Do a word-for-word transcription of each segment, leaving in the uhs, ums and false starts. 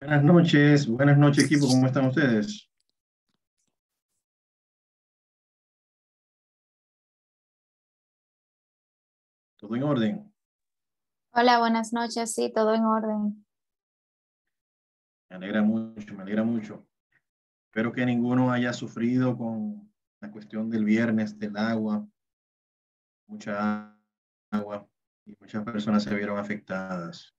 Buenas noches, buenas noches equipo, ¿cómo están ustedes? ¿Todo en orden? Hola, buenas noches. Sí, todo en orden. Me alegra mucho, me alegra mucho. Espero que ninguno haya sufrido con la cuestión del viernes, del agua, mucha agua y muchas personas se vieron afectadas.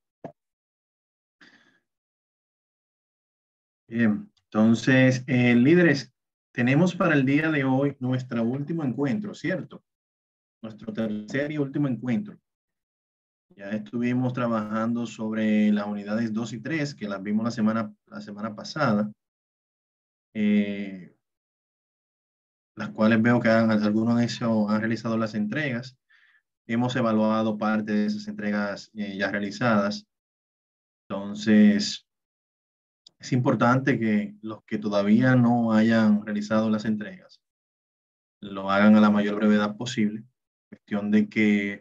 Bien, entonces, eh, líderes, tenemos para el día de hoy nuestro último encuentro, ¿cierto? Nuestro tercer y último encuentro. Ya estuvimos trabajando sobre las unidades dos y tres que las vimos la semana, la semana pasada. Eh, las cuales veo que han, algunos han, hecho, han realizado las entregas. Hemos evaluado parte de esas entregas eh, ya realizadas. Entonces, es importante que los que todavía no hayan realizado las entregas lo hagan a la mayor brevedad posible. Cuestión de que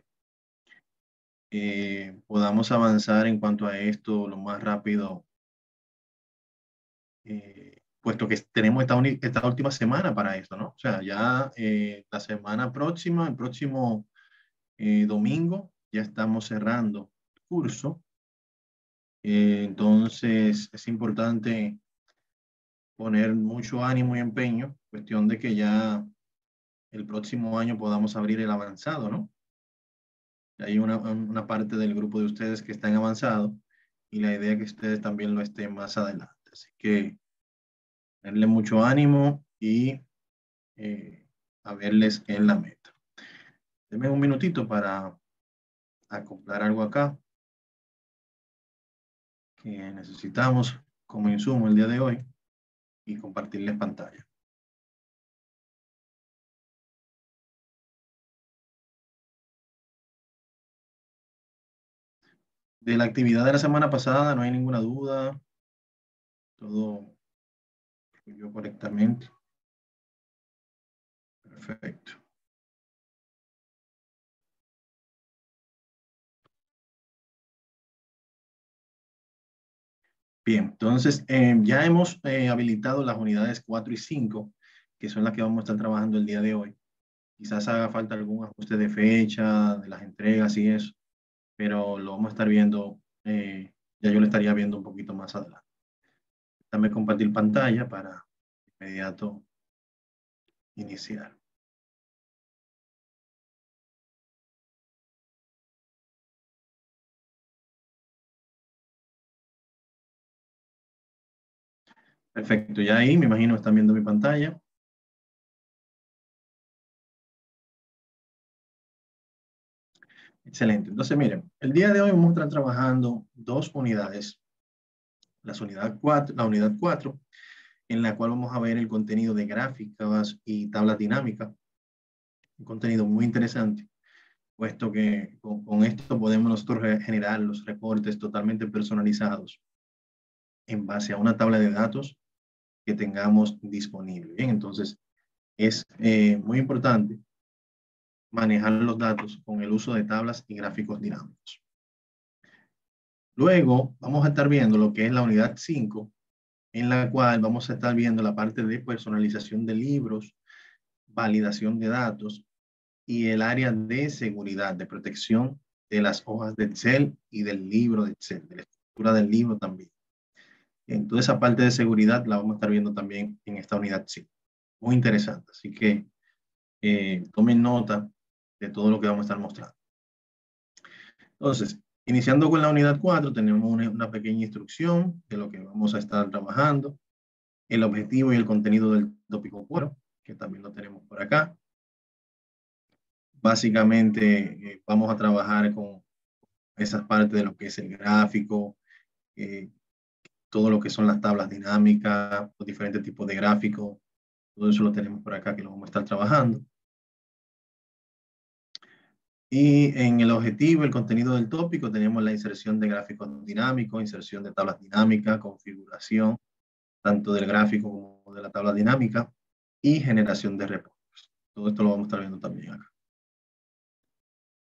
eh, podamos avanzar en cuanto a esto lo más rápido, eh, puesto que tenemos esta, esta, última semana para esto, ¿no? O sea, ya eh, la semana próxima, el próximo eh, domingo, ya estamos cerrando el curso. Eh, entonces es importante poner mucho ánimo y empeño, cuestión de que ya el próximo año podamos abrir el avanzado, ¿no? Hay una, una parte del grupo de ustedes que está en avanzado y la idea es que ustedes también lo estén más adelante. Así que darle mucho ánimo y eh, a verles en la meta. Denme un minutito para acoplar algo acá que necesitamos como insumo el día de hoy y compartirles pantalla. De la actividad de la semana pasada no hay ninguna duda, todo fluyó correctamente. Perfecto. Bien, entonces eh, ya hemos eh, habilitado las unidades cuatro y cinco, que son las que vamos a estar trabajando el día de hoy. Quizás haga falta algún ajuste de fecha, de las entregas y eso, pero lo vamos a estar viendo, eh, ya yo lo estaría viendo un poquito más adelante. Déjame compartir pantalla para inmediato iniciar. Perfecto, ya ahí me imagino están viendo mi pantalla. Excelente. Entonces, miren, el día de hoy vamos a estar trabajando dos unidades. Las unidad cuatro, la unidad cuatro, en la cual vamos a ver el contenido de gráficas y tablas dinámicas. Un contenido muy interesante, puesto que con, con esto podemos nosotros generar los reportes totalmente personalizados en base a una tabla de datos que tengamos disponible. Bien, entonces es eh, muy importante manejar los datos con el uso de tablas y gráficos dinámicos. Luego vamos a estar viendo lo que es la unidad cinco, en la cual vamos a estar viendo la parte de personalización de libros, validación de datos y el área de seguridad, de protección de las hojas de Excel y del libro de Excel, de la estructura del libro también. Entonces, esa parte de seguridad la vamos a estar viendo también en esta unidad cinco. Muy interesante, así que eh, tomen nota de todo lo que vamos a estar mostrando. Entonces, iniciando con la unidad cuatro, tenemos una, una pequeña instrucción de lo que vamos a estar trabajando, el objetivo y el contenido del tópico cuatro, que también lo tenemos por acá. Básicamente, eh, vamos a trabajar con esas partes de lo que es el gráfico, eh, todo lo que son las tablas dinámicas, los diferentes tipos de gráficos, todo eso lo tenemos por acá que lo vamos a estar trabajando. Y en el objetivo, el contenido del tópico, tenemos la inserción de gráficos dinámicos, inserción de tablas dinámicas, configuración, tanto del gráfico como de la tabla dinámica, y generación de reportes. Todo esto lo vamos a estar viendo también acá.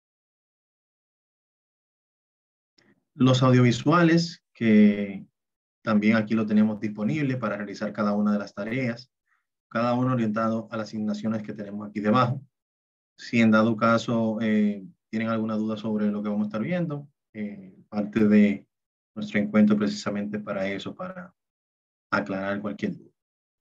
Los audiovisuales que También aquí lo tenemos disponible para realizar cada una de las tareas, cada uno orientado a las asignaciones que tenemos aquí debajo. Si en dado caso eh, tienen alguna duda sobre lo que vamos a estar viendo, eh, parte de nuestro encuentro precisamente para eso, para aclarar cualquier duda.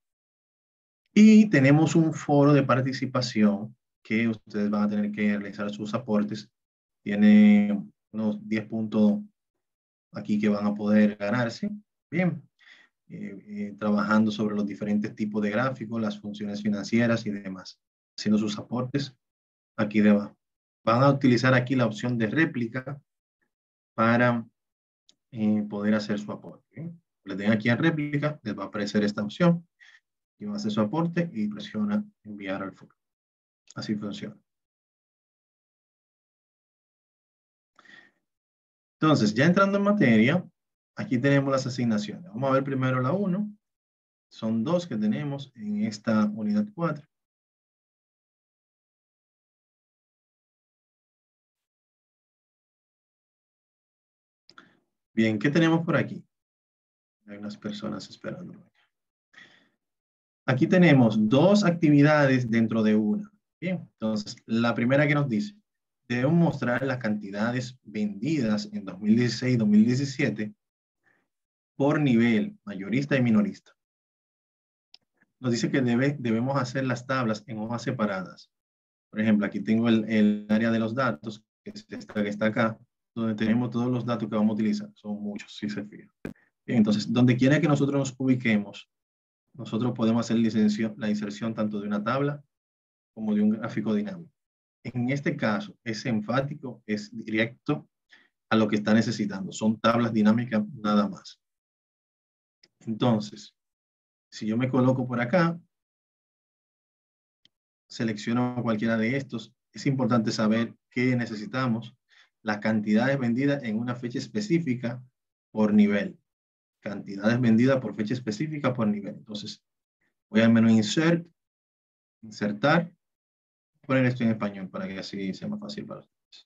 Y tenemos un foro de participación que ustedes van a tener que realizar sus aportes. Tiene unos diez puntos aquí que van a poder ganarse. Bien, eh, eh, trabajando sobre los diferentes tipos de gráficos, las funciones financieras y demás, haciendo sus aportes aquí debajo. Van a utilizar aquí la opción de réplica para eh, poder hacer su aporte. ¿Bien? Le den aquí en réplica, les va a aparecer esta opción y va a hacer su aporte y presiona enviar al foro. Así funciona. Entonces, ya entrando en materia, aquí tenemos las asignaciones. Vamos a ver primero la uno. Son dos que tenemos en esta unidad cuatro. Bien, ¿qué tenemos por aquí? Hay unas personas esperando. Aquí tenemos dos actividades dentro de una. Bien, entonces, la primera que nos dice, debemos mostrar las cantidades vendidas en dos mil dieciséis y dos mil diecisiete por nivel, mayorista y minorista. Nos dice que debe, debemos hacer las tablas en hojas separadas. Por ejemplo, aquí tengo el, el área de los datos, que es esta que está acá, donde tenemos todos los datos que vamos a utilizar. Son muchos, si se fijan. Entonces, donde quiera que nosotros nos ubiquemos, nosotros podemos hacer la inserción, la inserción tanto de una tabla como de un gráfico dinámico. En este caso, es enfático, es directo a lo que está necesitando. Son tablas dinámicas nada más. Entonces, si yo me coloco por acá, selecciono cualquiera de estos, es importante saber qué necesitamos, las cantidades vendidas en una fecha específica por nivel. Cantidades vendidas por fecha específica por nivel. Entonces, voy al menú Insert, Insertar, poner esto en español para que así sea más fácil para ustedes.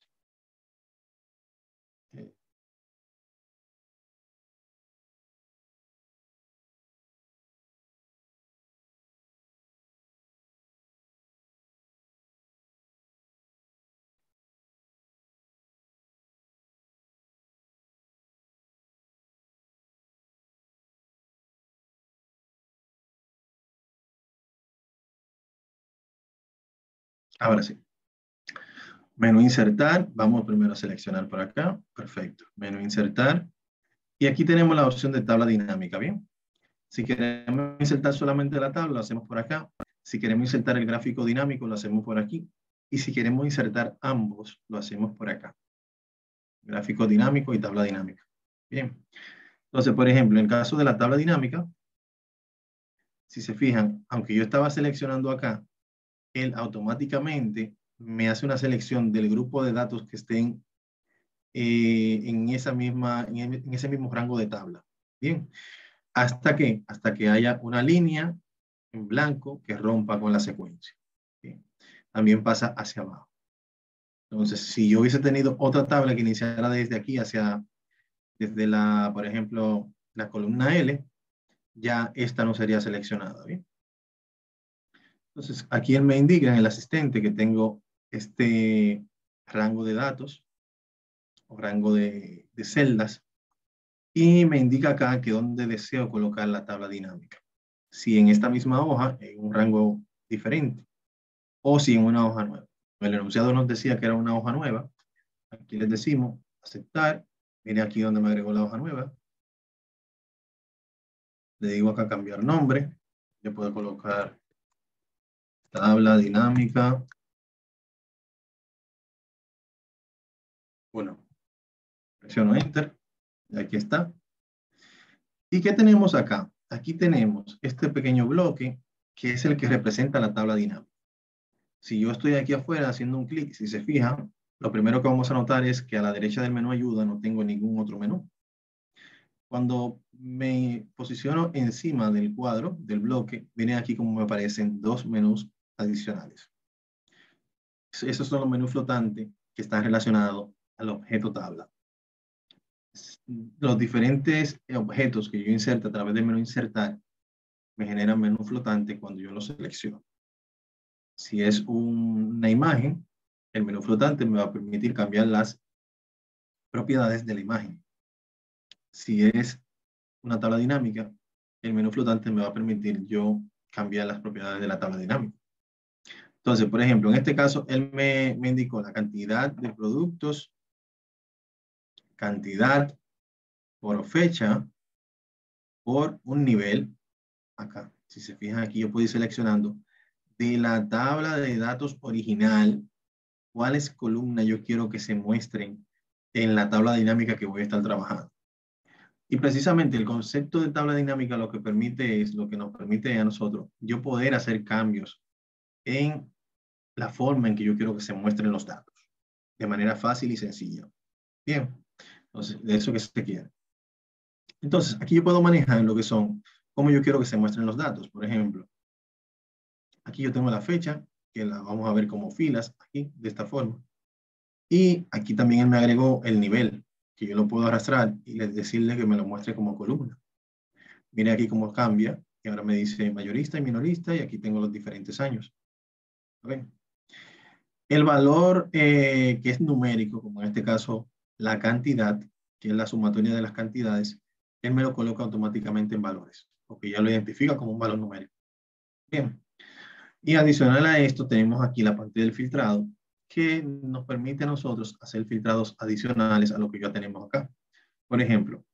Ahora sí. Menú Insertar. Vamos primero a seleccionar por acá. Perfecto. Menú Insertar. Y aquí tenemos la opción de tabla dinámica. Bien. Si queremos insertar solamente la tabla, lo hacemos por acá. Si queremos insertar el gráfico dinámico, lo hacemos por aquí. Y si queremos insertar ambos, lo hacemos por acá. Gráfico dinámico y tabla dinámica. Bien. Entonces, por ejemplo, en el caso de la tabla dinámica, si se fijan, aunque yo estaba seleccionando acá, él automáticamente me hace una selección del grupo de datos que estén eh, en, esa misma, en, en ese mismo rango de tabla. Bien. ¿Hasta que Hasta que haya una línea en blanco que rompa con la secuencia. Bien. También pasa hacia abajo. Entonces, si yo hubiese tenido otra tabla que iniciara desde aquí hacia, desde la, por ejemplo, la columna L, ya esta no sería seleccionada. ¿Bien? Entonces, aquí él me indica en el asistente que tengo este rango de datos o rango de, de celdas y me indica acá que dónde deseo colocar la tabla dinámica. Si en esta misma hoja, en un rango diferente, o si en una hoja nueva. El enunciado nos decía que era una hoja nueva. Aquí les decimos aceptar. Mire aquí donde me agregó la hoja nueva. Le digo acá cambiar nombre. Yo puedo colocar tabla dinámica. Bueno, presiono Enter. Y aquí está. ¿Y qué tenemos acá? Aquí tenemos este pequeño bloque que es el que representa la tabla dinámica. Si yo estoy aquí afuera haciendo un clic, si se fijan, lo primero que vamos a notar es que a la derecha del menú ayuda no tengo ningún otro menú. Cuando me posiciono encima del cuadro, del bloque, viene aquí como me aparecen dos menús adicionales. Esos son los menús flotantes que están relacionados al objeto tabla. los diferentes objetos que yo inserto a través del menú insertar me generan menú flotante cuando yo lo selecciono. Si es un, una imagen, el menú flotante me va a permitir cambiar las propiedades de la imagen. Si es una tabla dinámica, el menú flotante me va a permitir yo cambiar las propiedades de la tabla dinámica. Entonces, por ejemplo, en este caso, él me, me indicó la cantidad de productos, cantidad por fecha, por un nivel. Acá, si se fijan aquí, yo puedo ir seleccionando de la tabla de datos original, cuáles columnas yo quiero que se muestren en la tabla dinámica que voy a estar trabajando. Y precisamente el concepto de tabla dinámica lo que permite es, lo que nos permite a nosotros, yo poder hacer cambios en la forma en que yo quiero que se muestren los datos, de manera fácil y sencilla. Bien, entonces, de eso que se quiere. Entonces, aquí yo puedo manejar lo que son, cómo yo quiero que se muestren los datos. Por ejemplo, aquí yo tengo la fecha, que la vamos a ver como filas, aquí, de esta forma. Y aquí también él me agregó el nivel, que yo lo puedo arrastrar y decirle que me lo muestre como columna. Mire aquí cómo cambia, y ahora me dice mayorista y minorista, y aquí tengo los diferentes años. ¿Ven? El valor eh, que es numérico, como en este caso la cantidad, que es la sumatoria de las cantidades, él me lo coloca automáticamente en valores, porque ya lo identifica como un valor numérico. Bien. Y adicional a esto, tenemos aquí la parte del filtrado, que nos permite a nosotros hacer filtrados adicionales a lo que ya tenemos acá. Por ejemplo,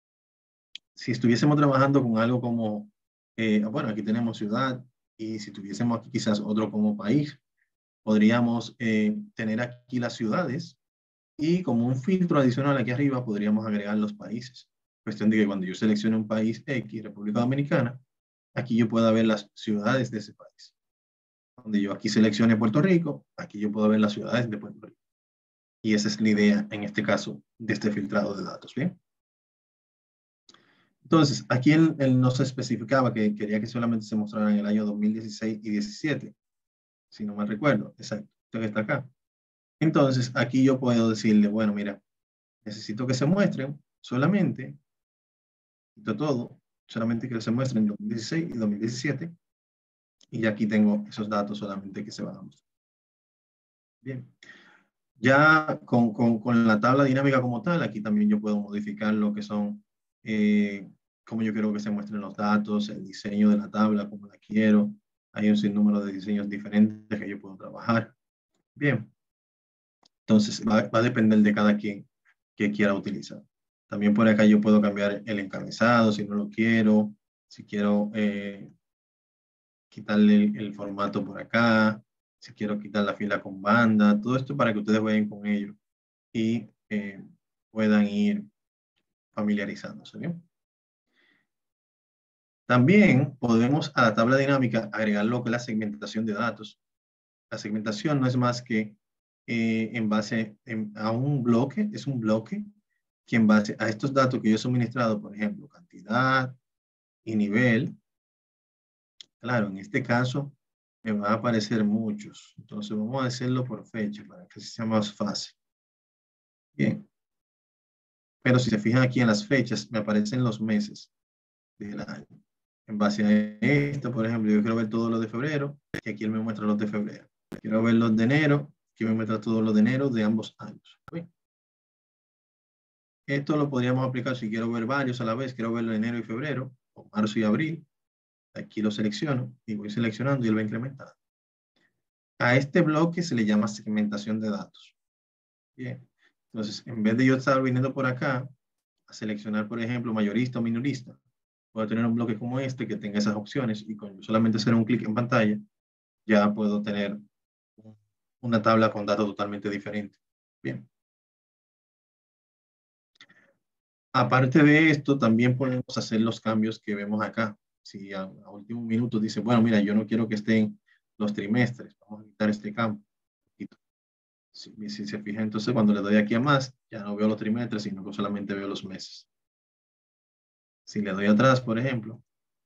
si estuviésemos trabajando con algo como, eh, bueno, aquí tenemos ciudad, y si tuviésemos aquí quizás otro como país, podríamos eh, tener aquí las ciudades y como un filtro adicional aquí arriba podríamos agregar los países. Cuestión de que cuando yo seleccione un país X, República Dominicana, aquí yo pueda ver las ciudades de ese país. Donde yo aquí seleccione Puerto Rico, aquí yo puedo ver las ciudades de Puerto Rico. Y esa es la idea, en este caso, de este filtrado de datos, ¿bien? Entonces, aquí él, él nos especificaba que quería que solamente se mostrara en el año dos mil dieciséis y diecisiete, si no mal recuerdo, exacto, esto que está acá. Entonces, aquí yo puedo decirle, bueno, mira, necesito que se muestren solamente, quito todo, solamente que se muestren en dos mil dieciséis y dos mil diecisiete, y aquí tengo esos datos solamente que se van a mostrar. Bien. Ya con, con, con la tabla dinámica como tal, aquí también yo puedo modificar lo que son, eh, cómo yo quiero que se muestren los datos, el diseño de la tabla, cómo la quiero. Hay un sinnúmero de diseños diferentes que yo puedo trabajar. Bien, entonces va, va a depender de cada quien que quiera utilizar. También por acá yo puedo cambiar el encabezado si no lo quiero, si quiero eh, quitarle el, el formato por acá, si quiero quitar la fila con banda, todo esto para que ustedes vayan con ello y eh, puedan ir familiarizándose. ¿Bien? También podemos a la tabla dinámica agregar lo que es la segmentación de datos. La segmentación no es más que eh, en base en, a un bloque, es un bloque que en base a estos datos que yo he suministrado, por ejemplo, cantidad y nivel, claro, en este caso me van a aparecer muchos. Entonces vamos a hacerlo por fecha para que sea más fácil. Bien. Pero si se fijan aquí en las fechas, me aparecen los meses del año. En base a esto, por ejemplo, yo quiero ver todos los de febrero, que aquí él me muestra los de febrero. Quiero ver los de enero, que me muestra todos los de enero de ambos años. ¿Bien? Esto lo podríamos aplicar si quiero ver varios a la vez. Quiero ver de enero y febrero, o marzo y abril. Aquí lo selecciono y voy seleccionando y él va incrementando. A este bloque se le llama segmentación de datos. Bien. Entonces, en vez de yo estar viniendo por acá a seleccionar, por ejemplo, mayorista o minorista, puedo tener un bloque como este que tenga esas opciones y con solamente hacer un clic en pantalla, ya puedo tener una tabla con datos totalmente diferentes. Bien. Aparte de esto, también podemos hacer los cambios que vemos acá. Si a, a último minuto dice, bueno, mira, yo no quiero que estén los trimestres, vamos a quitar este campo. Si, si se fija, entonces cuando le doy aquí a más, ya no veo los trimestres, sino que solamente veo los meses. Si le doy atrás, por ejemplo,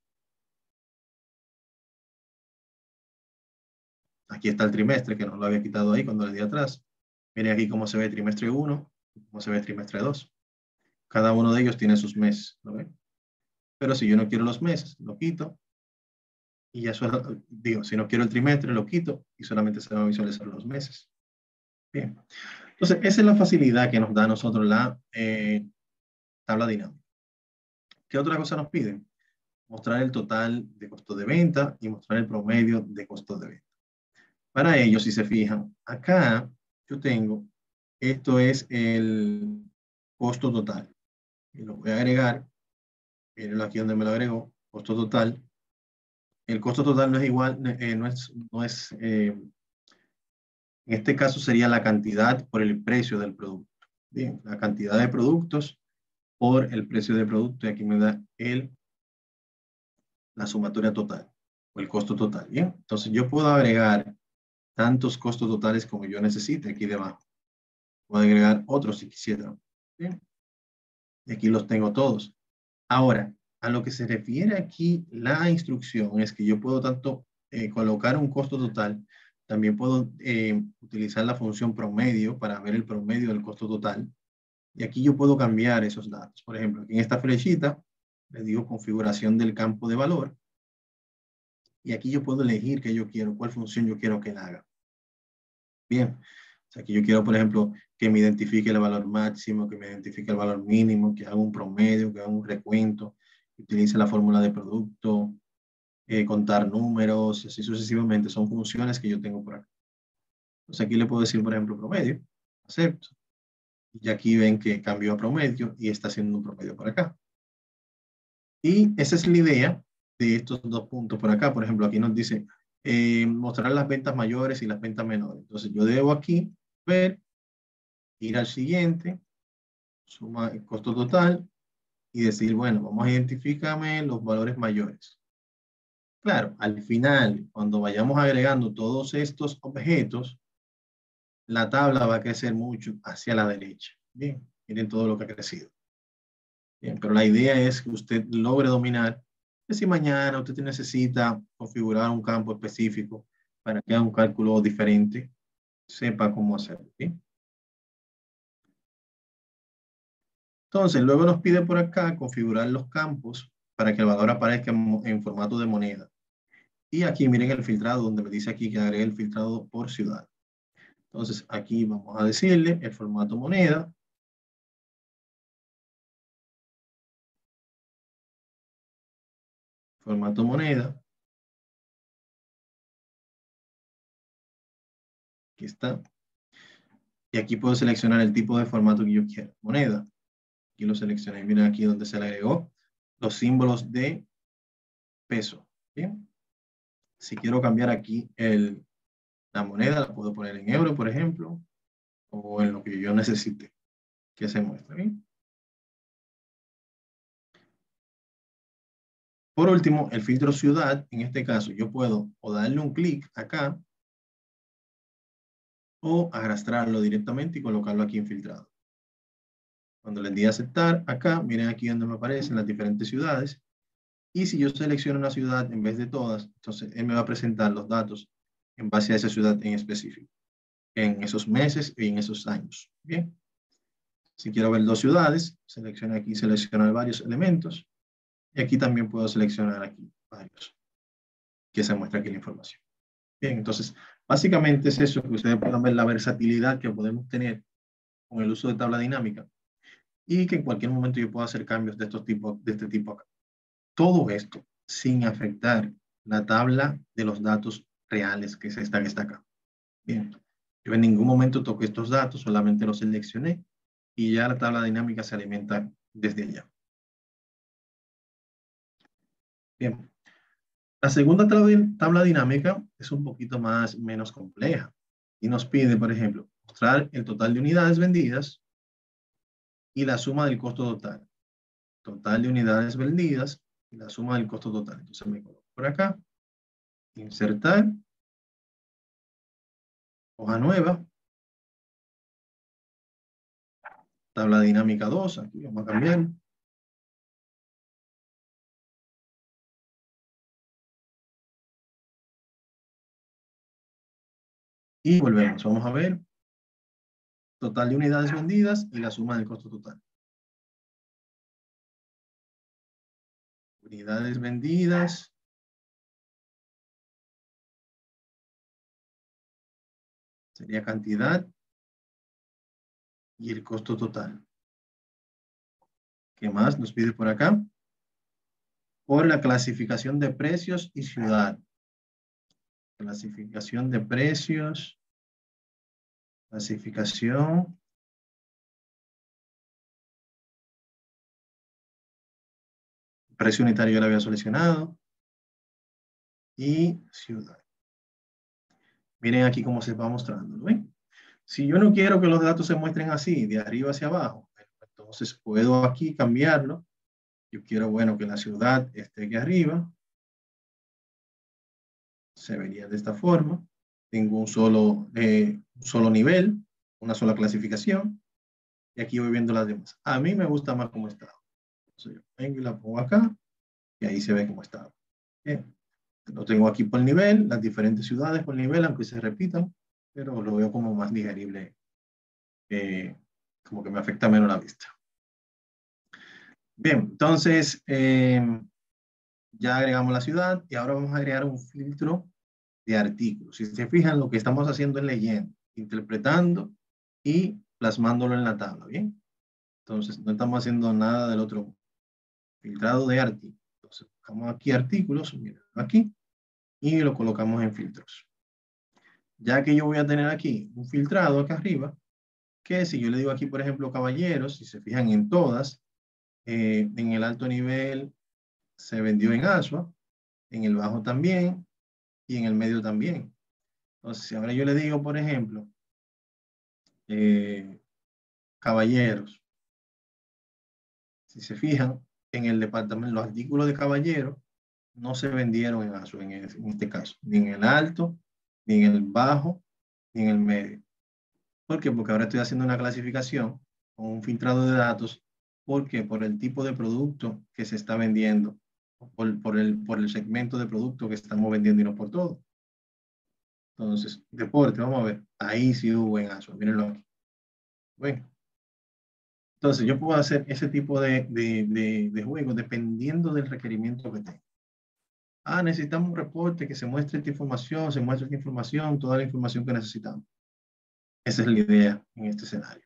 aquí está el trimestre, que no lo había quitado ahí cuando le di atrás. Miren aquí cómo se ve trimestre uno, cómo se ve trimestre dos. cada uno de ellos tiene sus meses, ¿lo ven? Pero si yo no quiero los meses, lo quito. Y ya solo, digo, si no quiero el trimestre, lo quito y solamente se van a visualizar los meses. Bien. Entonces, esa es la facilidad que nos da a nosotros la eh, tabla dinámica. ¿Qué otra cosa nos piden? Mostrar el total de costo de venta y mostrar el promedio de costo de venta. Para ello, si se fijan, acá yo tengo, esto es el costo total. Y lo voy a agregar, miren aquí donde me lo agregó, costo total. El costo total no es igual, eh, no es, no es eh, en este caso sería la cantidad por el precio del producto. Bien, la cantidad de productos por el precio del producto y aquí me da el, la sumatoria total o el costo total. Bien, entonces yo puedo agregar tantos costos totales como yo necesite aquí debajo. Puedo agregar otros si quisiera. Bien, y aquí los tengo todos. Ahora, a lo que se refiere aquí la instrucción es que yo puedo tanto eh, colocar un costo total, también puedo eh, utilizar la función promedio para ver el promedio del costo total. Y aquí yo puedo cambiar esos datos. Por ejemplo, aquí en esta flechita le digo configuración del campo de valor. Y aquí yo puedo elegir qué yo quiero, cuál función yo quiero que él haga. Bien. O sea, que yo quiero, por ejemplo, que me identifique el valor máximo, que me identifique el valor mínimo, que haga un promedio, que haga un recuento, que utilice la fórmula de producto, eh, contar números, y así sucesivamente. Son funciones que yo tengo por acá. Entonces aquí le puedo decir, por ejemplo, promedio, acepto. Y aquí ven que cambió a promedio y está haciendo un promedio por acá. Y esa es la idea de estos dos puntos por acá. Por ejemplo, aquí nos dice eh, mostrar las ventas mayores y las ventas menores. Entonces yo debo aquí ver, ir al siguiente, suma el costo total y decir, bueno, vamos a identificarme los valores mayores. Claro, al final, cuando vayamos agregando todos estos objetos, la tabla va a crecer mucho hacia la derecha. Bien, miren todo lo que ha crecido. Bien, pero la idea es que usted logre dominar que si mañana usted necesita configurar un campo específico para que haga un cálculo diferente, sepa cómo hacerlo. ¿Bien? Entonces, luego nos pide por acá configurar los campos para que el valor aparezca en, en formato de moneda. Y aquí miren el filtrado donde me dice aquí que agregue el filtrado por ciudad. Entonces, aquí vamos a decirle el formato moneda. Formato moneda. Aquí está. Y aquí puedo seleccionar el tipo de formato que yo quiera. Moneda. Aquí lo seleccioné. Miren aquí donde se le agregó los símbolos de peso. Bien. Si quiero cambiar aquí el, la moneda, la puedo poner en euro, por ejemplo, o en lo que yo necesite que se muestre. Bien. Por último, el filtro ciudad, en este caso, yo puedo o darle un clic acá o arrastrarlo directamente y colocarlo aquí en filtrado. Cuando le di a aceptar, acá, miren aquí donde me aparecen las diferentes ciudades. Y si yo selecciono una ciudad en vez de todas, entonces él me va a presentar los datos en base a esa ciudad en específico, en esos meses y en esos años. Bien. Si quiero ver dos ciudades, selecciono aquí, seleccionar varios elementos. Y aquí también puedo seleccionar aquí varios, que se muestra aquí la información. Bien, entonces, básicamente es eso, que ustedes puedan ver la versatilidad que podemos tener con el uso de tabla dinámica y que en cualquier momento yo pueda hacer cambios de, estos tipos, de este tipo acá. Todo esto sin afectar la tabla de los datos reales que es esta que está acá. Bien, yo en ningún momento toqué estos datos, solamente los seleccioné y ya la tabla dinámica se alimenta desde allá. Bien, la segunda tabla, tabla dinámica es un poquito más, menos compleja y nos pide, por ejemplo, mostrar el total de unidades vendidas y la suma del costo total. Total de unidades vendidas y la suma del costo total. Entonces me coloco por acá, insertar, hoja nueva, tabla dinámica dos, aquí vamos a cambiar. Y volvemos, vamos a ver total de unidades vendidas y la suma del costo total. unidades vendidas. Sería cantidad y el costo total. ¿Qué más nos pide por acá? Por la clasificación de precios y ciudad. Clasificación de precios. Clasificación. Precio unitario ya lo había seleccionado. Y ciudad. Miren aquí cómo se va mostrando, ¿no ven? Si yo no quiero que los datos se muestren así, de arriba hacia abajo, entonces puedo aquí cambiarlo. Yo quiero, bueno, que la ciudad esté aquí arriba. Se vería de esta forma. Tengo un solo, eh, un solo nivel, una sola clasificación. Y aquí voy viendo las demás. A mí me gusta más como está. Entonces yo vengo y la pongo acá. Y ahí se ve cómo está. Bien. Lo tengo aquí por nivel, las diferentes ciudades por nivel, aunque se repitan. Pero lo veo como más digerible. Eh, como que me afecta menos la vista. Bien, entonces eh, ya agregamos la ciudad y ahora vamos a agregar un filtro de artículos. Si se fijan, lo que estamos haciendo es leyendo, interpretando y plasmándolo en la tabla, ¿bien? Entonces, no estamos haciendo nada del otro filtrado de artículos. Entonces, buscamos aquí artículos, miren, aquí, y lo colocamos en filtros. Ya que yo voy a tener aquí un filtrado acá arriba, que si yo le digo aquí, por ejemplo, caballeros, si se fijan en todas, eh, en el alto nivel se vendió en Asua, en el bajo también, y en el medio también. Entonces, si ahora yo le digo, por ejemplo, eh, caballeros, si se fijan, en el departamento, los artículos de caballeros no se vendieron en Asua, en, en este caso, ni en el alto, ni en el bajo, ni en el medio. ¿Por qué? Porque ahora estoy haciendo una clasificación con un filtrado de datos. ¿Por qué? Por el tipo de producto que se está vendiendo, por, por, el, por el segmento de producto que estamos vendiendo y no por todo. Entonces, deporte, vamos a ver. Ahí sí hubo en Asua, mírenlo aquí. Bueno, entonces yo puedo hacer ese tipo de, de, de, de juegos dependiendo del requerimiento que tenga. Ah, necesitamos un reporte que se muestre esta información, se muestre esta información, toda la información que necesitamos. Esa es la idea en este escenario.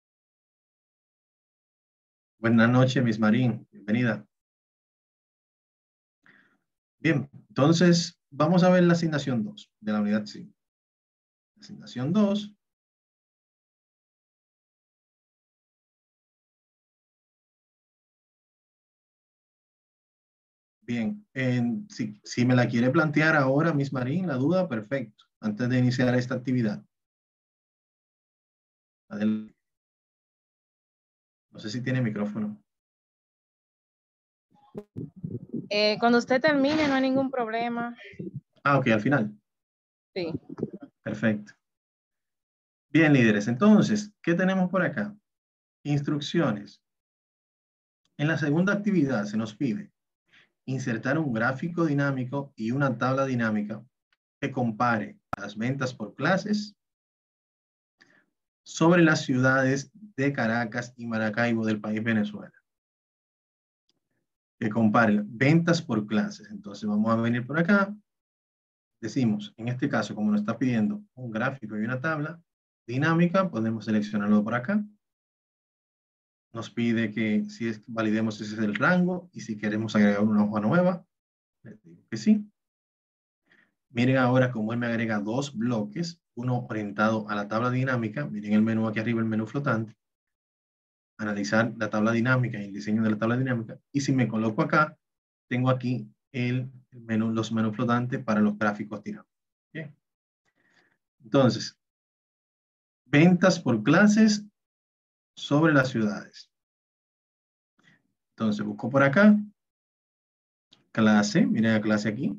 Buenas noches, Miss Marín. Bienvenida. Bien, entonces vamos a ver la asignación dos de la unidad cinco. Asignación dos. Bien, en, si, si me la quiere plantear ahora, Miss Marín, la duda, perfecto. Antes de iniciar esta actividad. Adelante. No sé si tiene micrófono. Eh, cuando usted termine, no hay ningún problema. Ah, ok, al final. Sí. Perfecto. Bien, líderes. Entonces, ¿qué tenemos por acá? Instrucciones. En la segunda actividad se nos pide insertar un gráfico dinámico y una tabla dinámica que compare las ventas por clases sobre las ciudades de Caracas y Maracaibo del país Venezuela. Que compare ventas por clases. Entonces vamos a venir por acá. Decimos, en este caso, como nos está pidiendo un gráfico y una tabla dinámica, podemos seleccionarlo por acá. Nos pide que si es, validemos ese es el rango y si queremos agregar una hoja nueva, les digo que sí. Miren ahora cómo él me agrega dos bloques, uno orientado a la tabla dinámica. Miren el menú aquí arriba, el menú flotante. Analizar la tabla dinámica y el diseño de la tabla dinámica. Y si me coloco acá, tengo aquí el menú, los menús flotantes para los gráficos dinámicos. Bien. Entonces, ventas por clases sobre las ciudades. Entonces, busco por acá, clase, miren la clase aquí.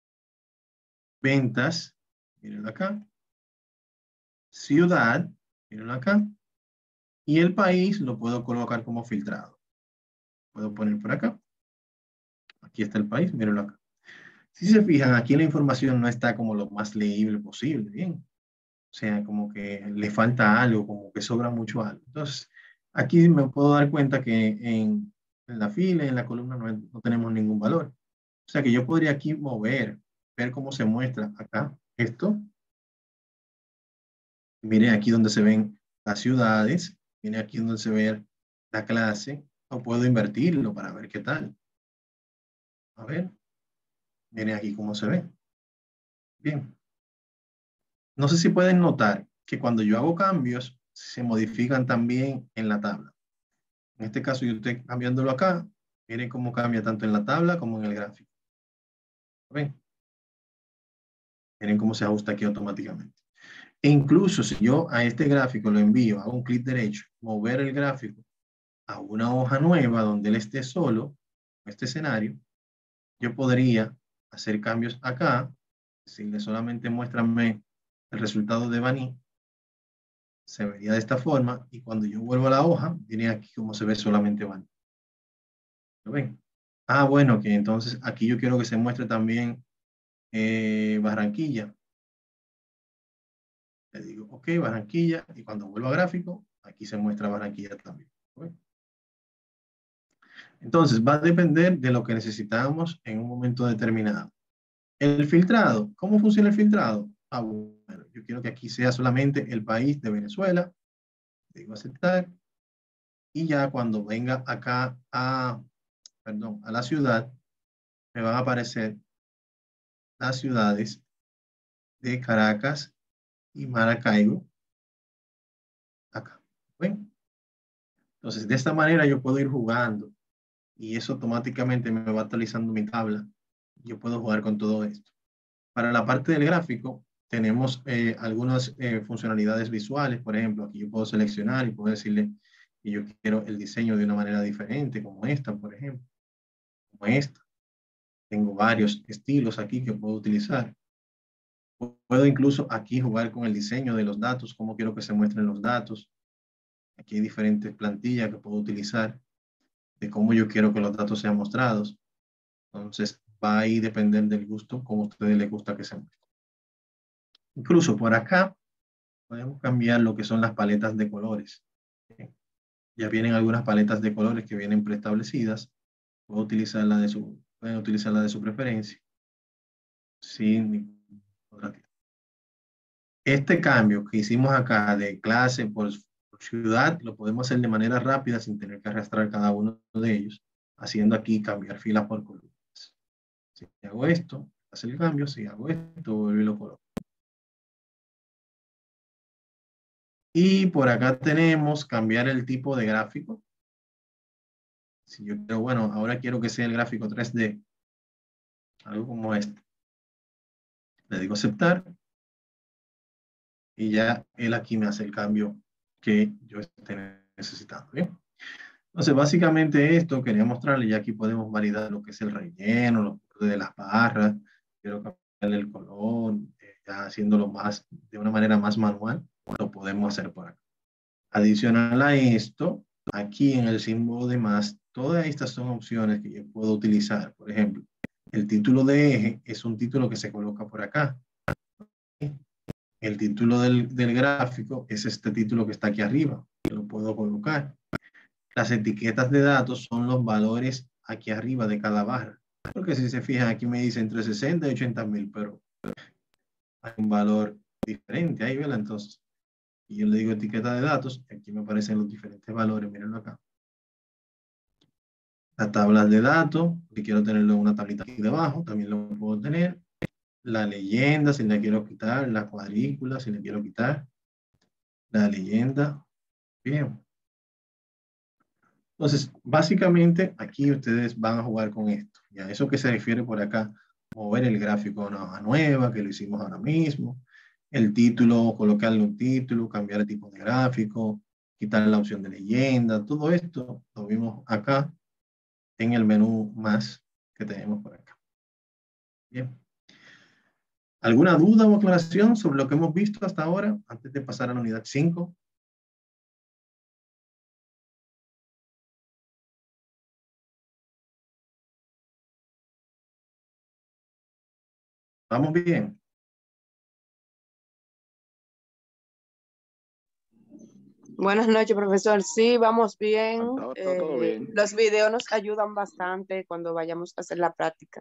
Ventas, miren acá. Ciudad, miren acá. Y el país lo puedo colocar como filtrado. Puedo poner por acá. Aquí está el país, mírenlo acá. Si se fijan, aquí la información no está como lo más leíble posible, ¿bien? O sea, como que le falta algo, como que sobra mucho algo. Entonces, aquí me puedo dar cuenta que en, En la fila y en la columna no, no tenemos ningún valor. O sea que yo podría aquí mover, ver cómo se muestra acá esto. Miren aquí donde se ven las ciudades, miren aquí donde se ve la clase, o puedo invertirlo para ver qué tal. A ver, miren aquí cómo se ve. Bien. No sé si pueden notar que cuando yo hago cambios, se modifican también en la tabla. En este caso, yo estoy cambiándolo acá. Miren cómo cambia tanto en la tabla como en el gráfico. ¿Ven? Miren cómo se ajusta aquí automáticamente. E incluso si yo a este gráfico lo envío, hago un clic derecho, mover el gráfico a una hoja nueva donde él esté solo, este escenario, yo podría hacer cambios acá, decirle solamente muéstrame el resultado de Bani, se vería de esta forma, y cuando yo vuelvo a la hoja, viene aquí como se ve solamente Bani. ¿Lo ven? Ah, bueno, que entonces aquí yo quiero que se muestre también eh, Barranquilla. Le digo, ok, Barranquilla, y cuando vuelvo a gráfico, aquí se muestra Barranquilla también. ¿Lo ven? Entonces, va a depender de lo que necesitamos en un momento determinado. El filtrado, ¿cómo funciona el filtrado? Ah, bueno, yo quiero que aquí sea solamente el país de Venezuela. Digo aceptar. Y ya cuando venga acá a, perdón, a la ciudad, me van a aparecer las ciudades de Caracas y Maracaibo. Acá. ¿Ven? Entonces, de esta manera yo puedo ir jugando y eso automáticamente me va actualizando mi tabla. Yo puedo jugar con todo esto. Para la parte del gráfico, tenemos eh, algunas eh, funcionalidades visuales. Por ejemplo, aquí yo puedo seleccionar y puedo decirle que yo quiero el diseño de una manera diferente, como esta, por ejemplo, como esta. Tengo varios estilos aquí que puedo utilizar. Puedo incluso aquí jugar con el diseño de los datos, cómo quiero que se muestren los datos. Aquí hay diferentes plantillas que puedo utilizar de cómo yo quiero que los datos sean mostrados. Entonces, va a ir depender del gusto, como a ustedes les gusta que se muestre. Incluso por acá, podemos cambiar lo que son las paletas de colores. Ya vienen algunas paletas de colores que vienen preestablecidas. Puedo utilizar la de su, pueden utilizar la de su preferencia. Sin otra. Este cambio que hicimos acá de clase por, por ciudad, lo podemos hacer de manera rápida sin tener que arrastrar cada uno de ellos, haciendo aquí cambiar filas por columnas. Si hago esto, hace el cambio. Si hago esto, vuelvo y lo coloco. Y por acá tenemos cambiar el tipo de gráfico. Si yo quiero, bueno, ahora quiero que sea el gráfico tres D, algo como este. Le digo aceptar y ya él aquí me hace el cambio que yo esté necesitando. ¿Bien? Entonces, básicamente esto quería mostrarle, y aquí podemos validar lo que es el relleno, los colores de las barras. Quiero cambiarle el color, eh, ya haciéndolo más, de una manera más manual, lo podemos hacer por acá. Adicional a esto, aquí en el símbolo de más, todas estas son opciones que yo puedo utilizar. Por ejemplo, el título de eje es un título que se coloca por acá. El título del, del gráfico es este título que está aquí arriba. Lo puedo colocar. Las etiquetas de datos son los valores aquí arriba de cada barra. Porque si se fijan, aquí me dice entre sesenta y ochenta mil, pero hay un valor diferente ahí, ¿verdad? Entonces, y yo le digo etiqueta de datos, aquí me aparecen los diferentes valores, mírenlo acá. Las tablas de datos, si quiero tenerlo en una tablita aquí debajo, también lo puedo tener. La leyenda, si la quiero quitar. La cuadrícula, si la quiero quitar. La leyenda. Bien. Entonces, básicamente, aquí ustedes van a jugar con esto. Y a eso que se refiere por acá, mover el gráfico a una hoja nueva, que lo hicimos ahora mismo. El título, colocarle un título, cambiar el tipo de gráfico, quitar la opción de leyenda. Todo esto lo vimos acá en el menú más que tenemos por acá. Bien. ¿Alguna duda o aclaración sobre lo que hemos visto hasta ahora, antes de pasar a la unidad cinco? ¿Vamos bien? Buenas noches, profesor. Sí, vamos bien. Todo, todo, todo Eh, bien. los videos nos ayudan bastante cuando vayamos a hacer la práctica.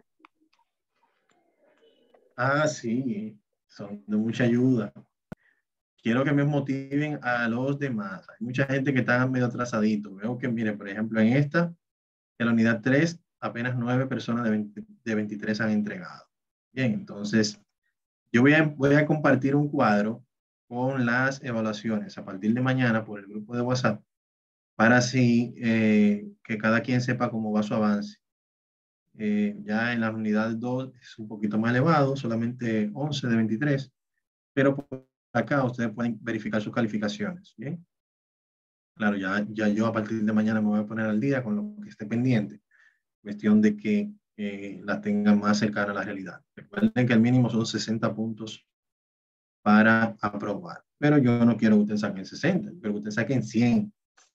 Ah, sí, son de mucha ayuda. Quiero que me motiven a los demás. Hay mucha gente que está medio atrasadito. Veo que, mire, por ejemplo, en esta, en la unidad tres, apenas nueve personas de, veinte de veintitrés han entregado. Bien, entonces, yo voy a, voy a compartir un cuadro con las evaluaciones a partir de mañana por el grupo de WhatsApp para así eh, que cada quien sepa cómo va su avance. Eh, ya en la unidad dos es un poquito más elevado, solamente once de veintitrés, pero por acá ustedes pueden verificar sus calificaciones. Bien, claro, ya, ya yo a partir de mañana me voy a poner al día con lo que esté pendiente, cuestión de que eh, la tengan más cercana a la realidad. Recuerden que el mínimo son sesenta puntos para aprobar, pero yo no quiero que ustedes saquen sesenta, quiero que ustedes saquen cien.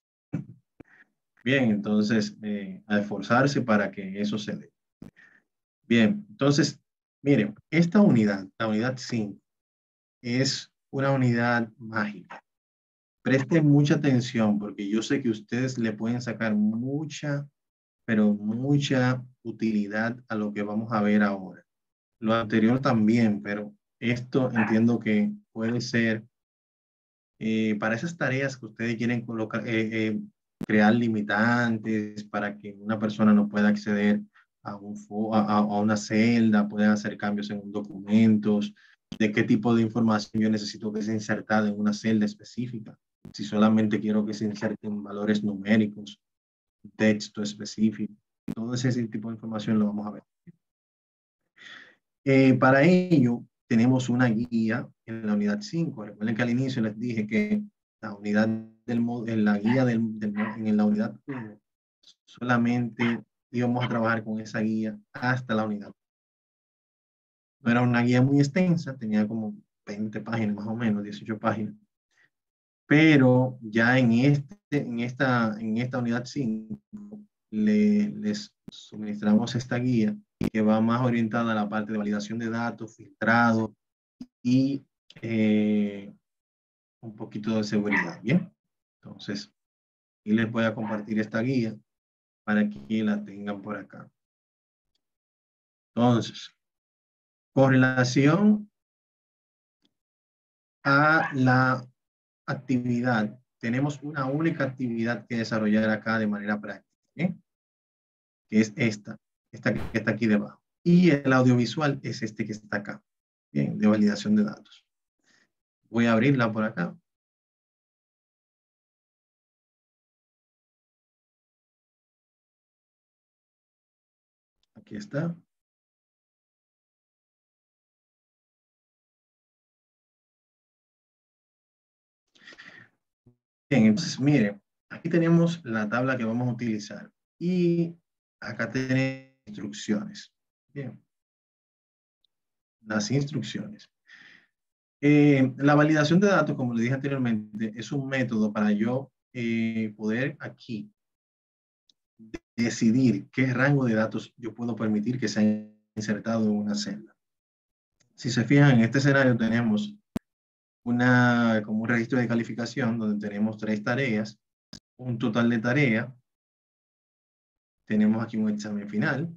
Bien, entonces eh, a esforzarse para que eso se dé. Bien, entonces, miren, esta unidad, la unidad cinco, es una unidad mágica. Presten mucha atención porque yo sé que ustedes le pueden sacar mucha, pero mucha utilidad a lo que vamos a ver ahora. Lo anterior también, pero esto entiendo que puede ser eh, para esas tareas que ustedes quieren colocar, eh, eh, crear limitantes para que una persona no pueda acceder a, un a, a una celda, pueda hacer cambios en documentos, de qué tipo de información yo necesito que sea insertada en una celda específica. Si solamente quiero que se inserten valores numéricos, texto específico, todo ese tipo de información lo vamos a ver. Eh, para ello, tenemos una guía en la unidad cinco. Recuerden que al inicio les dije que la unidad del en la guía del, del, en la unidad uno solamente íbamos a trabajar con esa guía hasta la unidad. No era una guía muy extensa, tenía como veinte páginas más o menos, dieciocho páginas. Pero ya en, este, en, esta, en esta unidad cinco le, les suministramos esta guía que va más orientada a la parte de validación de datos, filtrado y eh, un poquito de seguridad. Bien, entonces, y les voy a compartir esta guía para que la tengan por acá. Entonces, con relación a la actividad, tenemos una única actividad que desarrollar acá de manera práctica, ¿bien? Que es esta, esta que está aquí debajo. Y el audiovisual es este que está acá, bien, de validación de datos. Voy a abrirla por acá. Aquí está. Bien, entonces miren, aquí tenemos la tabla que vamos a utilizar y acá tenemos instrucciones. Bien, las instrucciones. Eh, la validación de datos, como les dije anteriormente, es un método para yo eh, poder aquí decidir qué rango de datos yo puedo permitir que sean insertados en una celda. Si se fijan, en este escenario tenemos una, como un registro de calificación donde tenemos tres tareas, un total de tarea, tenemos aquí un examen final,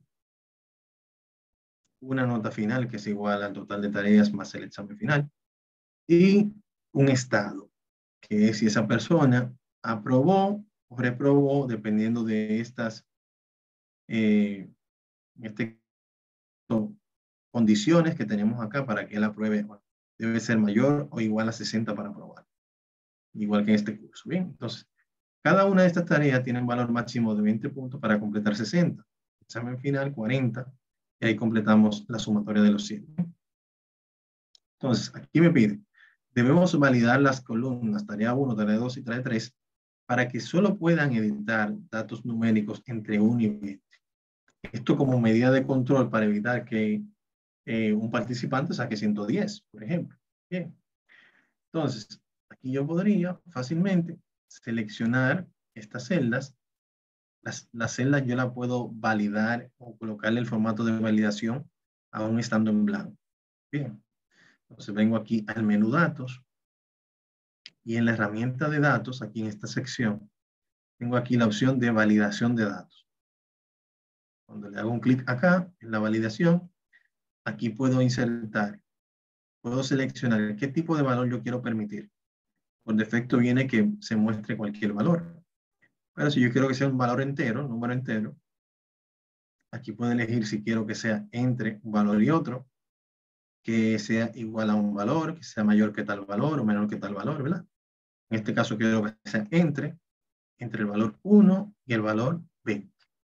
una nota final que es igual al total de tareas más el examen final, y un estado, que es si esa persona aprobó o reprobó, dependiendo de estas eh, este, condiciones que tenemos acá para que él apruebe. Bueno, debe ser mayor o igual a sesenta para aprobar, igual que en este curso. Bien, entonces, cada una de estas tareas tiene un valor máximo de veinte puntos para completar sesenta. Examen final, cuarenta, y ahí completamos la sumatoria de los cien. Entonces, aquí me pide, debemos validar las columnas tarea uno, tarea dos y tarea tres para que solo puedan editar datos numéricos entre uno y veinte. Esto como medida de control para evitar que eh, un participante saque ciento diez, por ejemplo. Bien. Entonces, aquí yo podría fácilmente seleccionar estas celdas. Las, las celdas yo la puedo validar o colocarle el formato de validación aún estando en blanco. Bien. Entonces vengo aquí al menú datos. Y en la herramienta de datos, aquí en esta sección, tengo aquí la opción de validación de datos. Cuando le hago un clic acá, en la validación, aquí puedo insertar, puedo seleccionar qué tipo de valor yo quiero permitir. Por defecto viene que se muestre cualquier valor. Pero si yo quiero que sea un valor entero, un número entero, aquí puedo elegir si quiero que sea entre un valor y otro, que sea igual a un valor, que sea mayor que tal valor o menor que tal valor, ¿verdad? En este caso quiero que sea entre, entre el valor uno y el valor veinte.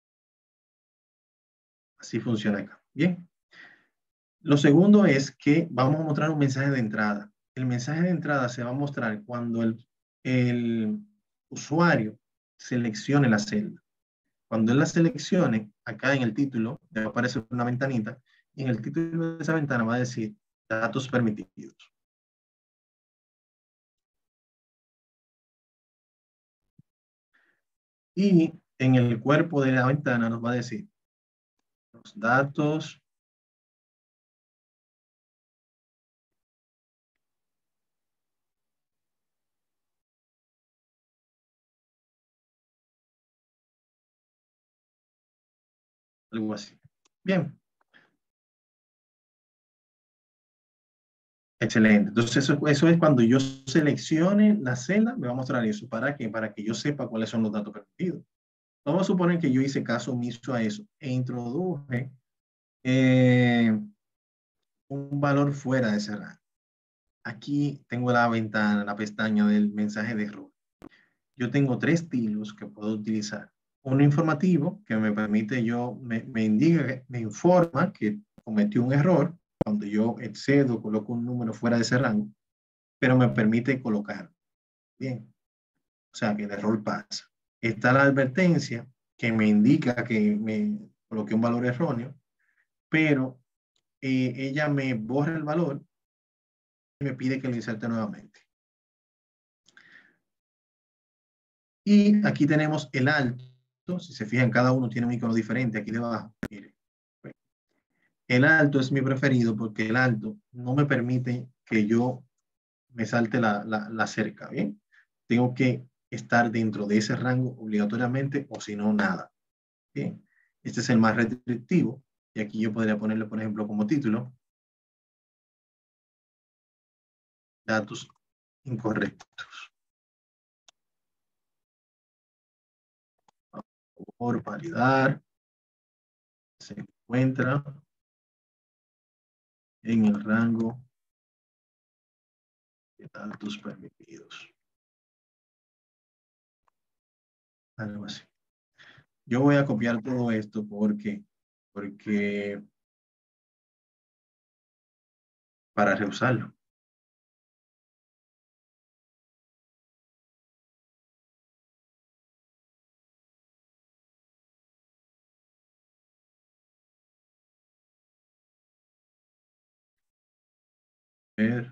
Así funciona acá. Bien. Lo segundo es que vamos a mostrar un mensaje de entrada. El mensaje de entrada se va a mostrar cuando el, el usuario seleccione la celda. Cuando él la seleccione, acá en el título, le va a aparecer una ventanita, y en el título de esa ventana va a decir datos permitidos. Y en el cuerpo de la ventana nos va a decir los datos algo así. Bien. Excelente. Entonces, eso, eso es cuando yo seleccione la celda, me va a mostrar eso. ¿Para qué? Para que yo sepa cuáles son los datos permitidos. Vamos a suponer que yo hice caso omiso a eso e introduje eh, un valor fuera de ese rango. Aquí tengo la ventana, la pestaña del mensaje de error. Yo tengo tres estilos que puedo utilizar. Uno informativo, que me permite yo, me, me indica, me informa que cometí un error cuando yo excedo, coloco un número fuera de ese rango, pero me permite colocar. Bien. O sea, que el error pasa. Está la advertencia que me indica que me coloqué un valor erróneo, pero eh, ella me borra el valor y me pide que lo inserte nuevamente. Y aquí tenemos el alto. Si se fijan, cada uno tiene un icono diferente aquí debajo. Mire. El alto es mi preferido porque el alto no me permite que yo me salte la, la, la cerca. ¿Bien? Tengo que estar dentro de ese rango obligatoriamente o si no, nada. Bien. Este es el más restrictivo. Y aquí yo podría ponerle, por ejemplo, como título, datos incorrectos. Por validar, se encuentra en el rango de datos permitidos. Algo así. Yo voy a copiar todo esto porque, porque para reusarlo. Ver.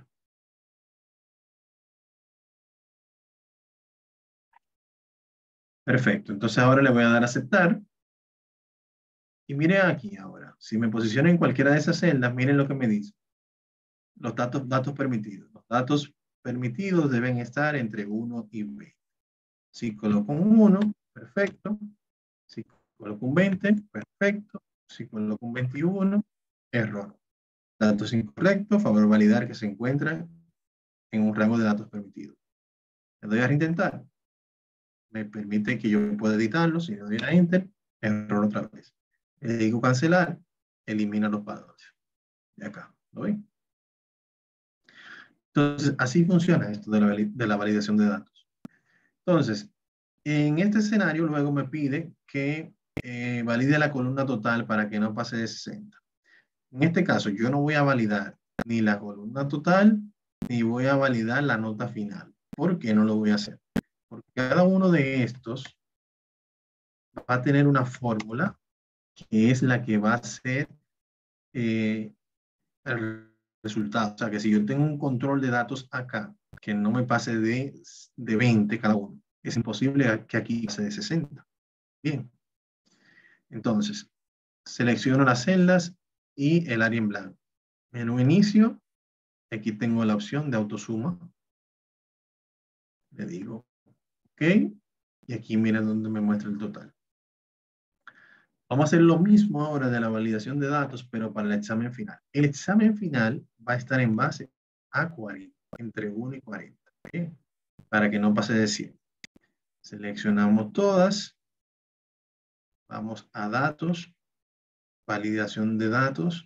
Perfecto. Entonces ahora le voy a dar a aceptar. Y miren aquí ahora. Si me posiciono en cualquiera de esas celdas, miren lo que me dice. Los datos, datos permitidos. Los datos permitidos deben estar entre uno y veinte. Si coloco un uno, perfecto. Si coloco un veinte, perfecto. Si coloco un veintiuno, error. Datos incorrectos, favor validar que se encuentra en un rango de datos permitidos. Le doy a reintentar. Me permite que yo pueda editarlo. Si le doy a Enter, error otra vez. Le digo cancelar, elimina los valores. De acá, ¿lo ven? Entonces, así funciona esto de la, de la validación de datos. Entonces, en este escenario luego me pide que eh, valide la columna total para que no pase de sesenta. En este caso, yo no voy a validar ni la columna total, ni voy a validar la nota final. ¿Por qué no lo voy a hacer? Porque cada uno de estos va a tener una fórmula que es la que va a ser eh, el resultado. O sea, que si yo tengo un control de datos acá, que no me pase de, de veinte cada uno, es imposible que aquí pase de sesenta. Bien. Entonces, selecciono las celdas y el área en blanco. Menú inicio. Aquí tengo la opción de autosuma. Le digo OK. Y aquí miren donde me muestra el total. Vamos a hacer lo mismo ahora de la validación de datos, pero para el examen final. El examen final va a estar en base a cuarenta, entre uno y cuarenta. ¿Okay? Para que no pase de cien. Seleccionamos todas. Vamos a datos. Validación de datos.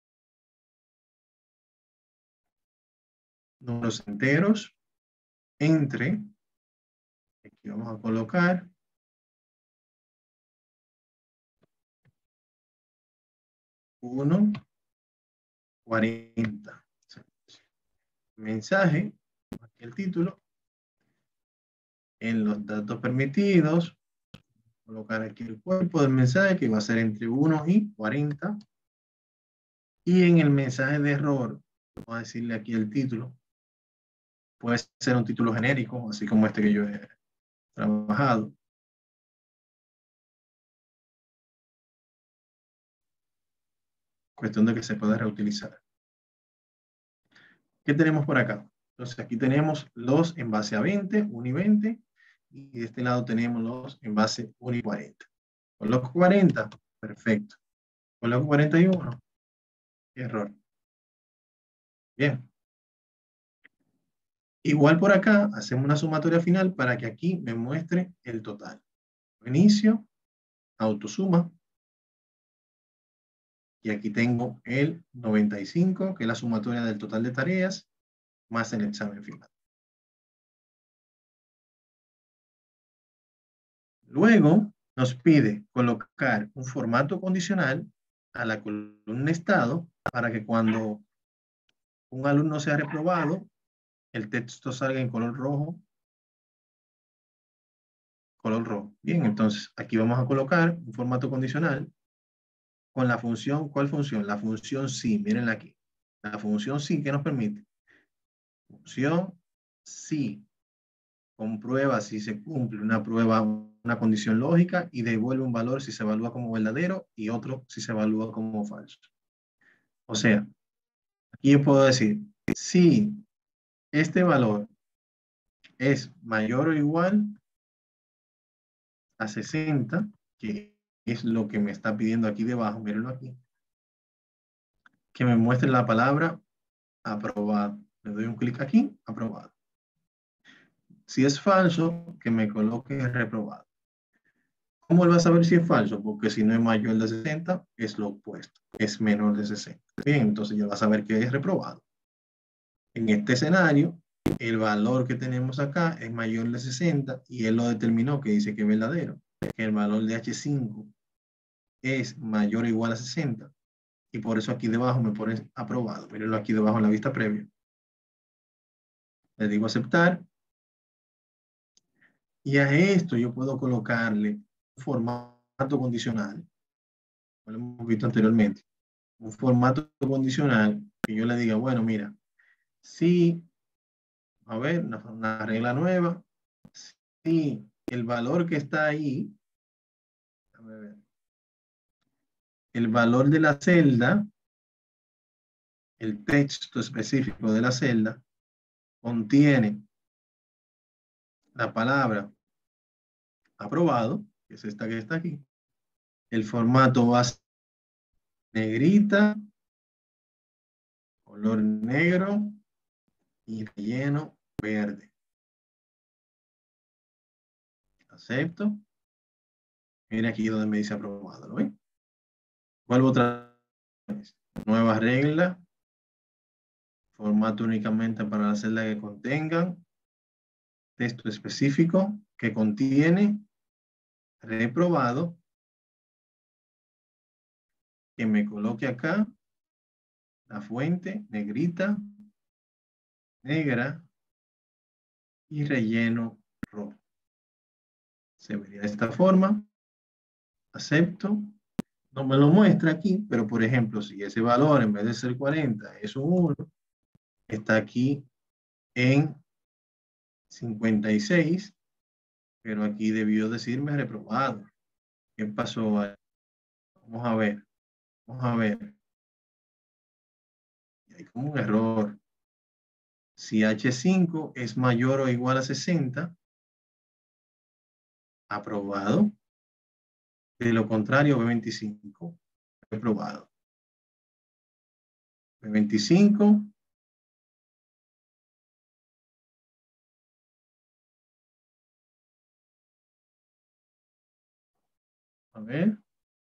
Números enteros. Entre. Aquí vamos a colocar uno, cuarenta. Mensaje, aquí el título. En los datos permitidos, colocar aquí el cuerpo del mensaje que va a ser entre uno y cuarenta. Y en el mensaje de error, vamos a decirle aquí el título. Puede ser un título genérico, así como este que yo he trabajado. Cuestión de que se pueda reutilizar. ¿Qué tenemos por acá? Entonces aquí tenemos los en base a veinte, uno y veinte. Y de este lado tenemos los en base uno y cuarenta. Coloco cuarenta, perfecto. Coloco cuarenta y uno, error. Bien. Igual por acá, hacemos una sumatoria final para que aquí me muestre el total. Inicio, autosuma. Y aquí tengo el noventa y cinco, que es la sumatoria del total de tareas, más el examen final. Luego nos pide colocar un formato condicional a la columna estado para que cuando un alumno sea reprobado, el texto salga en color rojo. Color rojo. Bien, entonces aquí vamos a colocar un formato condicional con la función. ¿Cuál función? La función sí, mírenla aquí. La función sí, ¿qué nos permite? Función sí. Comprueba si se cumple una prueba, una condición lógica y devuelve un valor si se evalúa como verdadero y otro si se evalúa como falso. O sea, aquí yo puedo decir, si este valor es mayor o igual a sesenta, que es lo que me está pidiendo aquí debajo, mírenlo aquí, que me muestre la palabra aprobado. Le doy un clic aquí, aprobado. Si es falso, que me coloque reprobado. ¿Cómo él va a saber si es falso? Porque si no es mayor de sesenta, es lo opuesto, es menor de sesenta. Bien, entonces ya va a saber que es reprobado. En este escenario, el valor que tenemos acá es mayor de sesenta y él lo determinó, que dice que es verdadero, que el valor de H cinco es mayor o igual a sesenta. Y por eso aquí debajo me pone aprobado. Mírenlo aquí debajo en la vista previa. Le digo aceptar. Y a esto yo puedo colocarle un formato condicional, como lo hemos visto anteriormente. Un formato condicional que yo le diga, bueno, mira, si, a ver, una, una regla nueva, si el valor que está ahí, déjame ver, el valor de la celda, el texto específico de la celda, contiene la palabra aprobado, que es esta que está aquí, el formato va a ser negrita, color negro y relleno verde. Acepto. Mira aquí donde me dice aprobado, ¿lo ven? Vuelvo otra vez. Nueva regla. Formato únicamente para la celda que contengan. Texto específico que contiene reprobado. Que me coloque acá la fuente negrita, negra y relleno rojo. Se vería de esta forma. Acepto. No me lo muestra aquí, pero por ejemplo, si ese valor en vez de ser cuarenta es un uno, está aquí en cincuenta y seis, pero aquí debió decirme reprobado. ¿Qué pasó ahí? Vamos a ver, vamos a ver. Hay como un error. Si H cinco es mayor o igual a sesenta, aprobado. De lo contrario, B veinticinco, reprobado. B veinticinco, a ver.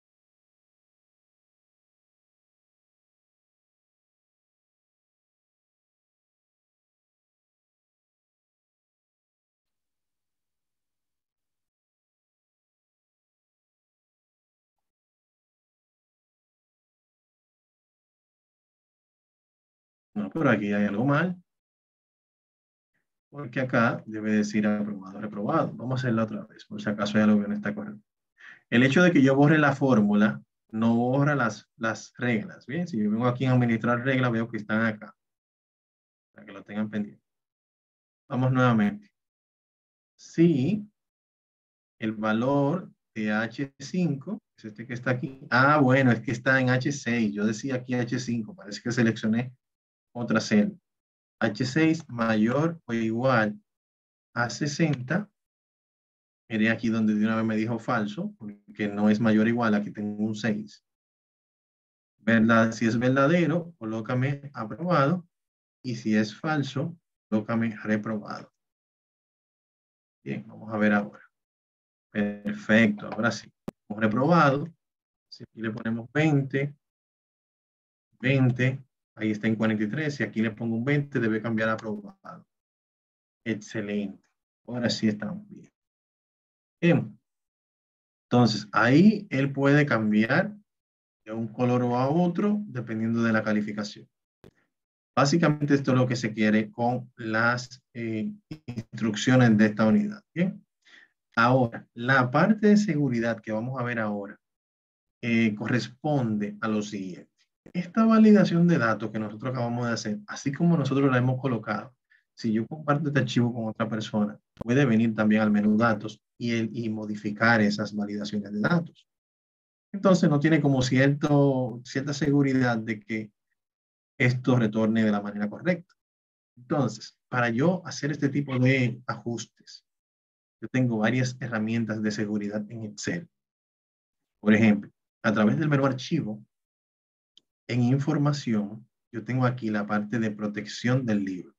No, pero aquí hay algo mal. Porque acá debe decir aprobado, reprobado. Vamos a hacerlo otra vez, por si acaso hay algo que no está correcto. El hecho de que yo borre la fórmula no borra las, las reglas. Bien, si yo vengo aquí a administrar reglas, veo que están acá. Para que lo tengan pendiente. Vamos nuevamente. Si el valor de H cinco, es este que está aquí. Ah, bueno, es que está en H seis. Yo decía aquí H cinco. Parece que seleccioné otra celda. H seis mayor o igual a sesenta. Miré aquí donde de una vez me dijo falso, porque no es mayor o igual, aquí tengo un seis. ¿Verdad? Si es verdadero, colócame aprobado. Y si es falso, colócame reprobado. Bien, vamos a ver ahora. Perfecto, ahora sí. Hemos reprobado. Si aquí le ponemos veinte, veinte, ahí está en cuarenta y tres. Si aquí le pongo un veinte, debe cambiar a aprobado. Excelente. Ahora sí estamos bien. Bien. Entonces, ahí él puede cambiar de un color o a otro, dependiendo de la calificación. Básicamente esto es lo que se quiere con las eh, instrucciones de esta unidad. Bien. Ahora, la parte de seguridad que vamos a ver ahora eh, corresponde a lo siguiente. Esta validación de datos que nosotros acabamos de hacer, así como nosotros la hemos colocado, si yo comparto este archivo con otra persona, puede venir también al menú datos y, el, y modificar esas validaciones de datos. Entonces no tiene como cierto, cierta seguridad de que esto retorne de la manera correcta. Entonces, para yo hacer este tipo de ajustes, yo tengo varias herramientas de seguridad en Excel. Por ejemplo, a través del menú archivo, en información, yo tengo aquí la parte de protección del libro,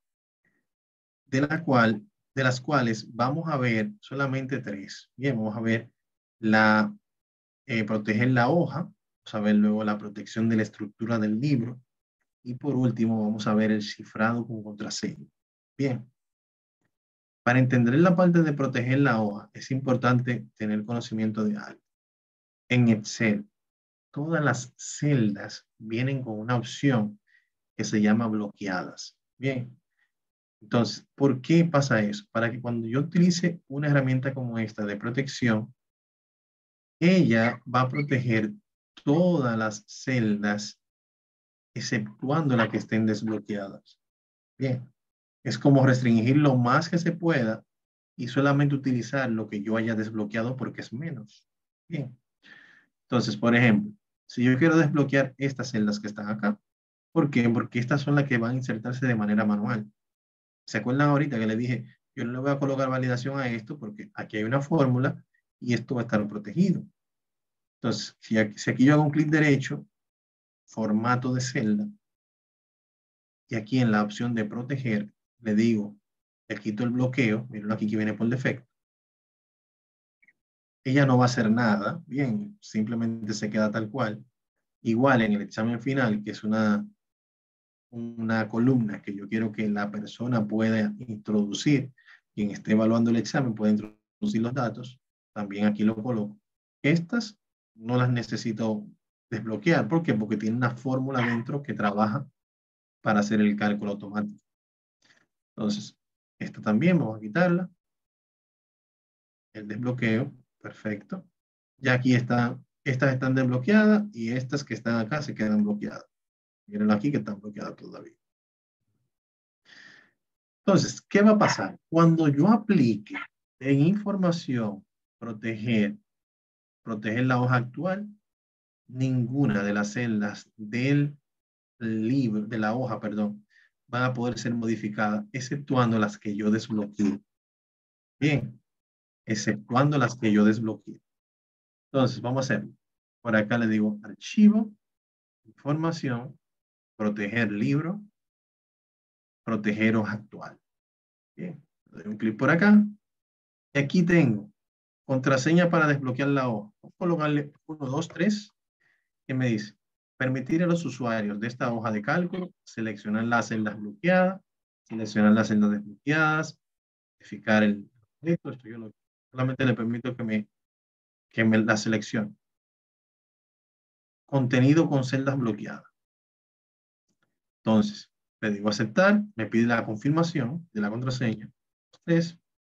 de la cual, de las cuales vamos a ver solamente tres. Bien, vamos a ver la eh, proteger la hoja, vamos a ver luego la protección de la estructura del libro y por último vamos a ver el cifrado con contraseña. Bien, para entender la parte de proteger la hoja es importante tener conocimiento de algo. En Excel, todas las celdas vienen con una opción que se llama bloqueadas. Bien, entonces, ¿por qué pasa eso? Para que cuando yo utilice una herramienta como esta de protección, ella va a proteger todas las celdas, exceptuando las que estén desbloqueadas. Bien, es como restringir lo más que se pueda y solamente utilizar lo que yo haya desbloqueado porque es menos. Bien, entonces, por ejemplo, si yo quiero desbloquear estas celdas que están acá, ¿por qué? Porque estas son las que van a insertarse de manera manual. ¿Se acuerdan ahorita que le dije, yo no le voy a colocar validación a esto porque aquí hay una fórmula y esto va a estar protegido? Entonces, si aquí, si aquí yo hago un clic derecho, formato de celda, y aquí en la opción de proteger, le digo, le quito el bloqueo, miren aquí que viene por defecto, ella no va a hacer nada, bien, simplemente se queda tal cual. Igual en el examen final, que es una, una columna que yo quiero que la persona pueda introducir, quien esté evaluando el examen puede introducir los datos, también aquí lo coloco. Estas no las necesito desbloquear. ¿Por qué? Porque tiene una fórmula dentro que trabaja para hacer el cálculo automático. Entonces, esta también vamos a quitarla. El desbloqueo, perfecto. Ya aquí están, estas están desbloqueadas y estas que están acá se quedan bloqueadas. Miren aquí que están bloqueadas todavía. Entonces, ¿qué va a pasar? Cuando yo aplique en información proteger, proteger la hoja actual, ninguna de las celdas del libro, de la hoja, perdón, van a poder ser modificadas, exceptuando las que yo desbloqueé. Bien, exceptuando las que yo desbloqueé. Entonces, vamos a hacerlo. Por acá le digo archivo, información, proteger libro, proteger hoja actual. Bien, le doy un clic por acá. Y aquí tengo contraseña para desbloquear la hoja. Voy a colocarle uno, dos, tres. Que me dice, permitir a los usuarios de esta hoja de cálculo seleccionar las celdas bloqueadas, seleccionar las celdas desbloqueadas, modificar el objeto. Esto yo lo, solamente le permito que me, que me la seleccione. Contenido con celdas bloqueadas. Entonces, le digo aceptar, me pide la confirmación de la contraseña. Tres.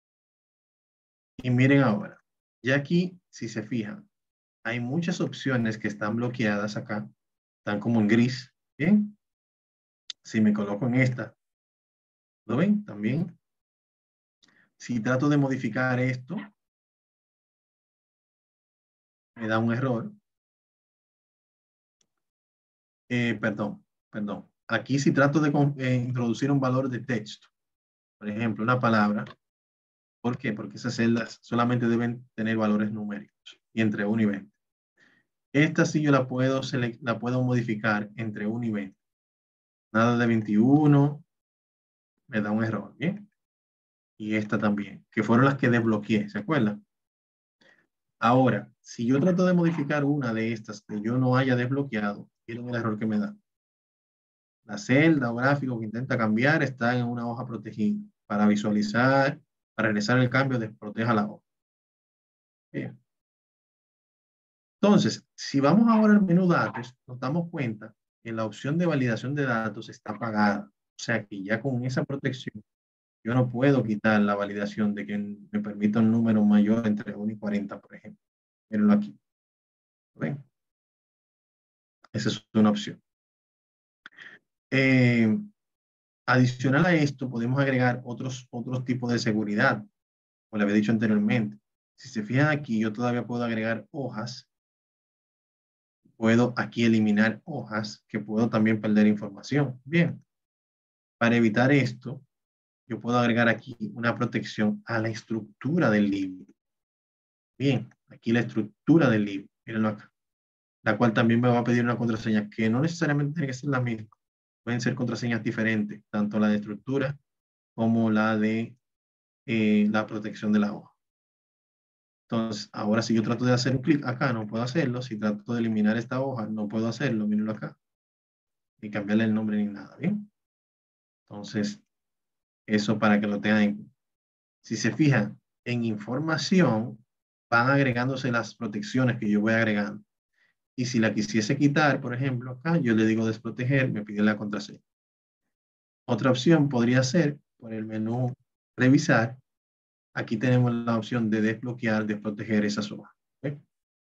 Y miren ahora, ya aquí, si se fijan, hay muchas opciones que están bloqueadas acá, están como en gris. Bien, si me coloco en esta, ¿lo ven? También. Si trato de modificar esto, me da un error. Eh, perdón, perdón. Aquí si trato de eh, introducir un valor de texto, por ejemplo, una palabra. ¿Por qué? Porque esas celdas solamente deben tener valores numéricos y entre uno y veinte. Esta sí yo la puedo, la puedo modificar entre uno y veinte. Nada de veintiuno, me da un error, ¿bien? Y esta también, que fueron las que desbloqueé, ¿se acuerdan? Ahora, si yo trato de modificar una de estas que yo no haya desbloqueado, miren el error que me da. La celda o gráfico que intenta cambiar está en una hoja protegida. Para visualizar, para realizar el cambio, desproteja la hoja. Bien. Entonces, si vamos ahora al menú datos, nos damos cuenta que la opción de validación de datos está apagada. O sea que ya con esa protección, yo no puedo quitar la validación de que me permita un número mayor entre uno y cuarenta, por ejemplo. Mírenlo aquí. ¿Ven? Esa es una opción. Eh, adicional a esto, podemos agregar otros, otros tipos de seguridad, como le había dicho anteriormente. Si se fijan aquí, yo todavía puedo agregar hojas. Puedo aquí eliminar hojas, que puedo también perder información. Bien, para evitar esto, yo puedo agregar aquí una protección a la estructura del libro. Bien, aquí la estructura del libro, mírenlo acá, la cual también me va a pedir una contraseña que no necesariamente tiene que ser la misma. Pueden ser contraseñas diferentes, tanto la de estructura como la de eh, la protección de la hoja. Entonces, ahora si yo trato de hacer un clic acá, no puedo hacerlo. Si trato de eliminar esta hoja, no puedo hacerlo. Mírenlo acá. Ni cambiarle el nombre ni nada, ¿bien? Entonces, eso para que lo tengan en cuenta. Si se fijan, en información van agregándose las protecciones que yo voy agregando. Y si la quisiese quitar, por ejemplo, acá yo le digo desproteger, me pide la contraseña. Otra opción podría ser por el menú revisar. Aquí tenemos la opción de desbloquear, desproteger esas hojas. ¿Okay?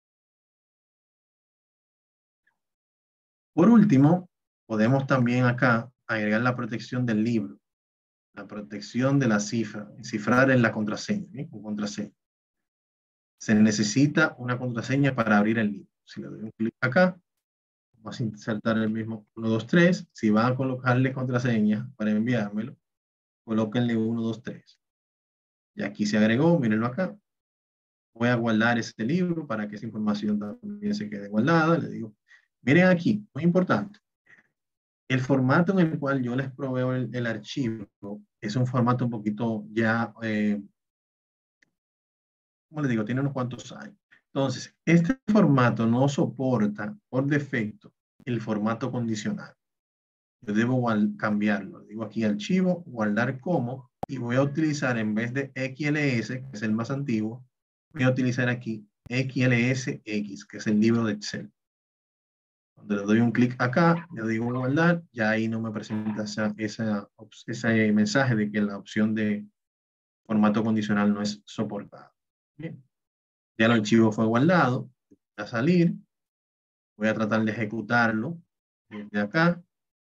Por último, podemos también acá agregar la protección del libro, la protección de la cifra, cifrar en la contraseña, ¿sí? Con contraseña. Se necesita una contraseña para abrir el libro. Si le doy un clic acá, vamos a insertar el mismo uno, dos, tres. Si van a colocarle contraseña para enviármelo, colóquenle uno, dos, tres. Y aquí se agregó, mírenlo acá. Voy a guardar este libro para que esa información también se quede guardada. Le digo, miren aquí, muy importante. El formato en el cual yo les proveo el, el archivo es un formato un poquito ya, eh, ¿cómo les digo? Tiene unos cuantos años. Entonces, este formato no soporta por defecto el formato condicional. Yo debo cambiarlo. Digo aquí archivo, guardar como, y voy a utilizar en vez de X L S, que es el más antiguo, voy a utilizar aquí X L S X, que es el libro de Excel. Cuando le doy un clic acá, le digo guardar, ya ahí no me presenta esa, esa, ese mensaje de que la opción de formato condicional no es soportada. Bien. Ya el archivo fue guardado, voy a salir, voy a tratar de ejecutarlo desde acá.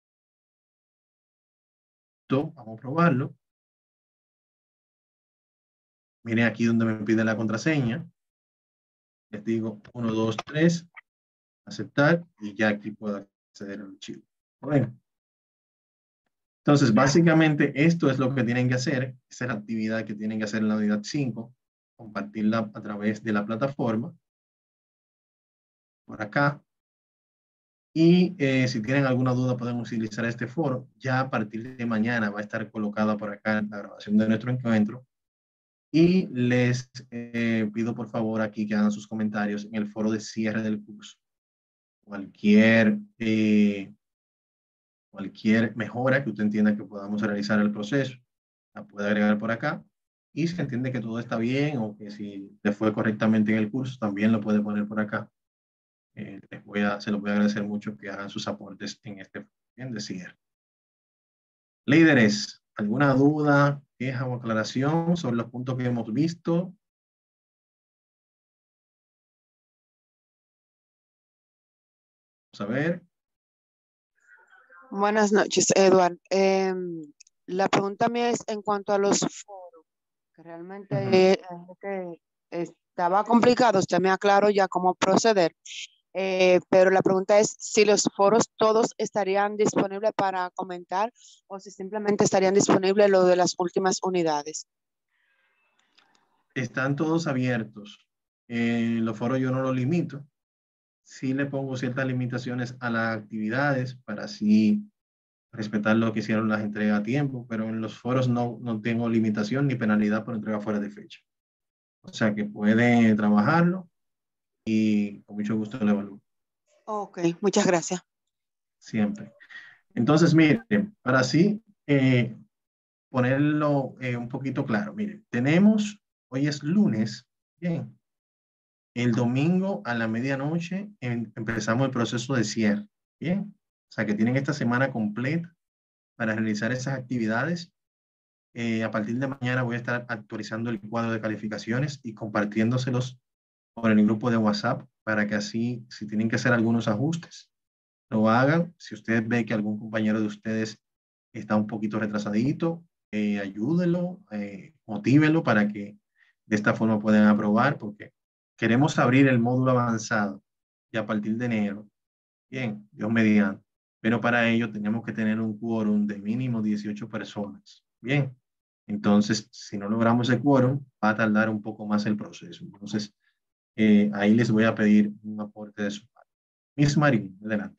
Vamos a probarlo. Miren aquí donde me pide la contraseña. Les digo uno, dos, tres, aceptar, y ya aquí puedo acceder al archivo. Bueno, Entonces, básicamente, esto es lo que tienen que hacer. Esa es la actividad que tienen que hacer en la unidad cinco. Compartirla a través de la plataforma. Por acá. Y eh, si tienen alguna duda, pueden utilizar este foro. Ya a partir de mañana va a estar colocada por acá la grabación de nuestro encuentro. Y les eh, pido por favor aquí que hagan sus comentarios en el foro de cierre del curso. Cualquier, eh, cualquier mejora que usted entienda que podamos realizar el proceso, la puede agregar por acá. Y si entiende que todo está bien o que si le fue correctamente en el curso, también lo puede poner por acá. Eh, les voy a, se los voy a agradecer mucho que hagan sus aportes en este bien de cierre. Líderes, ¿alguna duda, queja o aclaración sobre los puntos que hemos visto? Vamos a ver. Buenas noches, Edward. Eh, la pregunta mía es en cuanto a los foros, que realmente Ujú. eh, es que estaba complicado, usted me aclaró ya cómo proceder, eh, pero la pregunta es si los foros todos estarían disponibles para comentar o si simplemente estarían disponibles lo de las últimas unidades. Están todos abiertos. Eh, los foros yo no los limito. Sí le pongo ciertas limitaciones a las actividades para así respetar lo que hicieron las entregas a tiempo, pero en los foros no, no tengo limitación ni penalidad por entrega fuera de fecha. O sea que puede trabajarlo y con mucho gusto lo evalúo. Ok, muchas gracias. Siempre. Entonces, miren, para así eh, ponerlo eh, un poquito claro, miren, tenemos, hoy es lunes, bien, el domingo a la medianoche em, empezamos el proceso de cierre, bien, o sea que tienen esta semana completa para realizar esas actividades. Eh, a partir de mañana voy a estar actualizando el cuadro de calificaciones y compartiéndoselos por el grupo de WhatsApp para que así, si tienen que hacer algunos ajustes, lo hagan. Si ustedes ven que algún compañero de ustedes está un poquito retrasadito, eh, ayúdenlo, eh, motívelo para que de esta forma puedan aprobar, porque queremos abrir el módulo avanzado y a partir de enero. Bien, Dios mediante. Pero para ello tenemos que tener un quórum de mínimo dieciocho personas. Bien, entonces si no logramos ese quórum, va a tardar un poco más el proceso. Entonces, eh, ahí les voy a pedir un aporte de su parte. Miss Marín, adelante.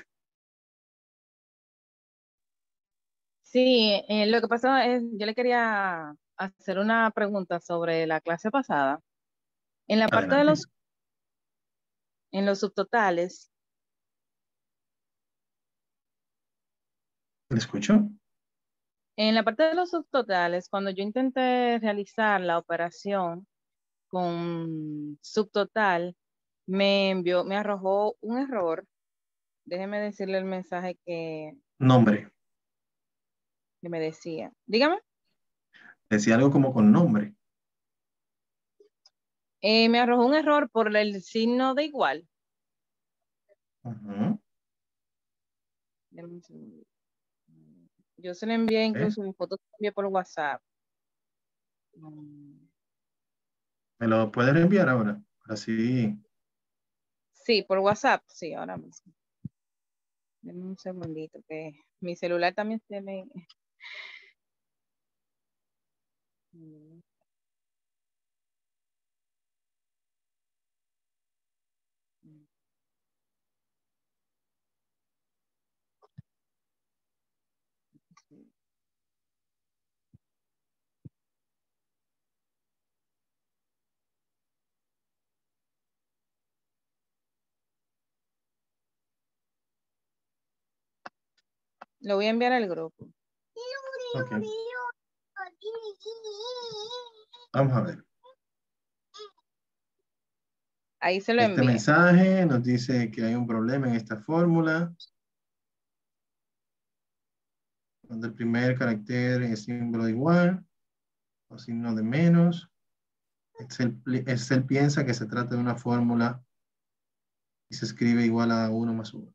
Sí, eh, lo que pasó es, yo le quería hacer una pregunta sobre la clase pasada. En la parte de Adelante. los, en los subtotales, ¿Me escucho? en la parte de los subtotales, cuando yo intenté realizar la operación con subtotal, me envió, me arrojó un error. Déjeme decirle el mensaje que, Nombre. que me decía. Dígame. Decía algo como con nombre. Eh, me arrojó un error por el signo de igual. Ujú. Deme un segundo. Yo se le envié ¿Eh? incluso mi foto, se la envié por WhatsApp. Mm, ¿Me lo puedes enviar ahora? Así. Sí, por WhatsApp, sí, ahora mismo. Deme un segundito, que mi celular también se me... Mm, mm, sí. Lo voy a enviar al grupo. Ok. Vamos a ver. Ahí se lo Este envié. mensaje nos dice que hay un problema en esta fórmula, donde el primer carácter es símbolo de igual o signo de menos. Excel, Excel piensa que se trata de una fórmula y se escribe igual a uno más uno.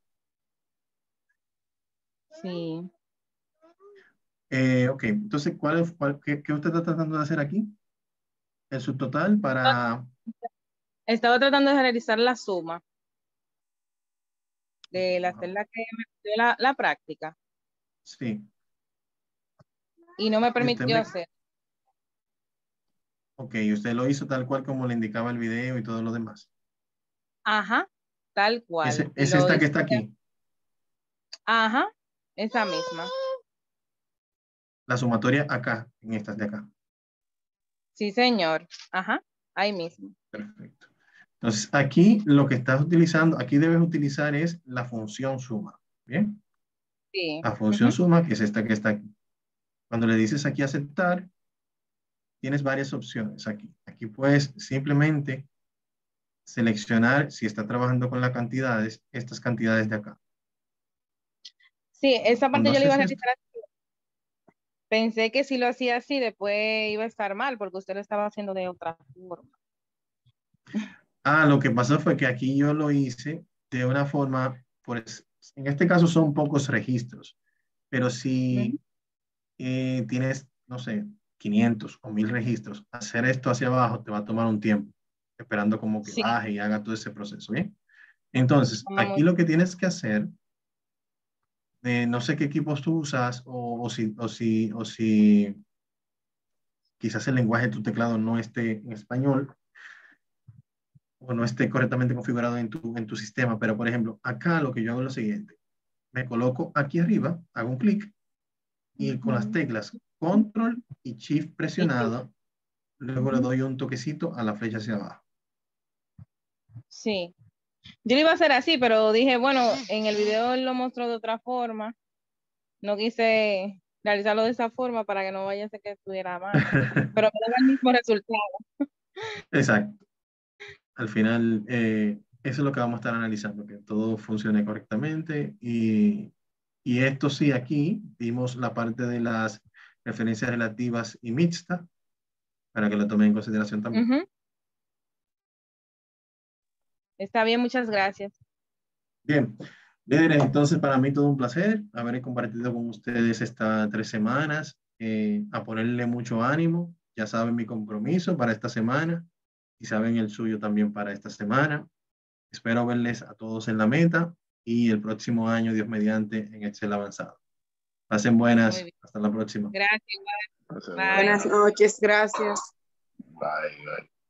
Sí. Eh, ok, entonces, ¿cuál, es- cuál- qué, qué usted está tratando de hacer aquí? El subtotal para... Estaba tratando de realizar la suma Ok, de la vamos a ver. celda que me dio la, la práctica. Sí. y no me Y usted permitió me- hacer. Ok, usted lo hizo tal cual como le indicaba el video y todo lo demás. Ajá, tal cual. Ese- Y es lo esta que hice- está aquí, Ajá, esa misma. la sumatoria acá, en estas de acá. Sí, señor. Ajá, ahí mismo. Perfecto. Entonces, aquí lo que estás utilizando, aquí debes utilizar es la función suma. ¿Bien? Sí. La función Ujú. suma, que es esta que está aquí. Cuando le dices aquí aceptar, tienes varias opciones aquí. Aquí puedes simplemente seleccionar, si está trabajando con las cantidades, estas cantidades de acá. Sí, esa parte Cuando yo la iba a haces esto, realizar así. Pensé que si lo hacía así, después iba a estar mal, porque usted lo estaba haciendo de otra forma. ah, lo que pasó fue que aquí yo lo hice de una forma, pues, en este caso son pocos registros, pero Ujú. si eh, tienes, no sé, quinientos o mil registros, hacer esto hacia abajo te va a tomar un tiempo, esperando como que Sí, baje y haga todo ese proceso, ¿bien? Entonces, aquí vamos. lo que tienes que hacer, eh, no sé qué equipos tú usas o, o si, o, si, o si quizás el lenguaje de tu teclado no esté en español o no esté correctamente configurado en tu, en tu sistema, pero por ejemplo, acá lo que yo hago es lo siguiente, me coloco aquí arriba, hago un clic y con las Ujú. teclas Control y Shift Y sí. presionado, luego le Ujú. doy un toquecito a la flecha hacia abajo. Sí. Yo lo iba a hacer así, pero dije, bueno, en el video él lo mostró de otra forma. No quise realizarlo de esa forma para que no vaya a ser que estuviera mal. Pero me daba el mismo resultado. Exacto. Al final, eh, eso es lo que vamos a estar analizando, que todo funcione correctamente. Y, y esto sí, aquí vimos la parte de las referencias relativas y mixtas, para que lo tomen en consideración también. Ujú. Está bien, muchas gracias. Bien, líderes, entonces para mí todo un placer haber compartido con ustedes estas tres semanas, eh, a ponerle mucho ánimo. Ya saben mi compromiso para esta semana y saben el suyo también para esta semana. Espero verles a todos en la meta y el próximo año, Dios mediante, en Excel avanzado. Pasen Muy buenas. bien. Hasta la próxima. Gracias. Bye. Buenas noches, gracias. Bye, bye.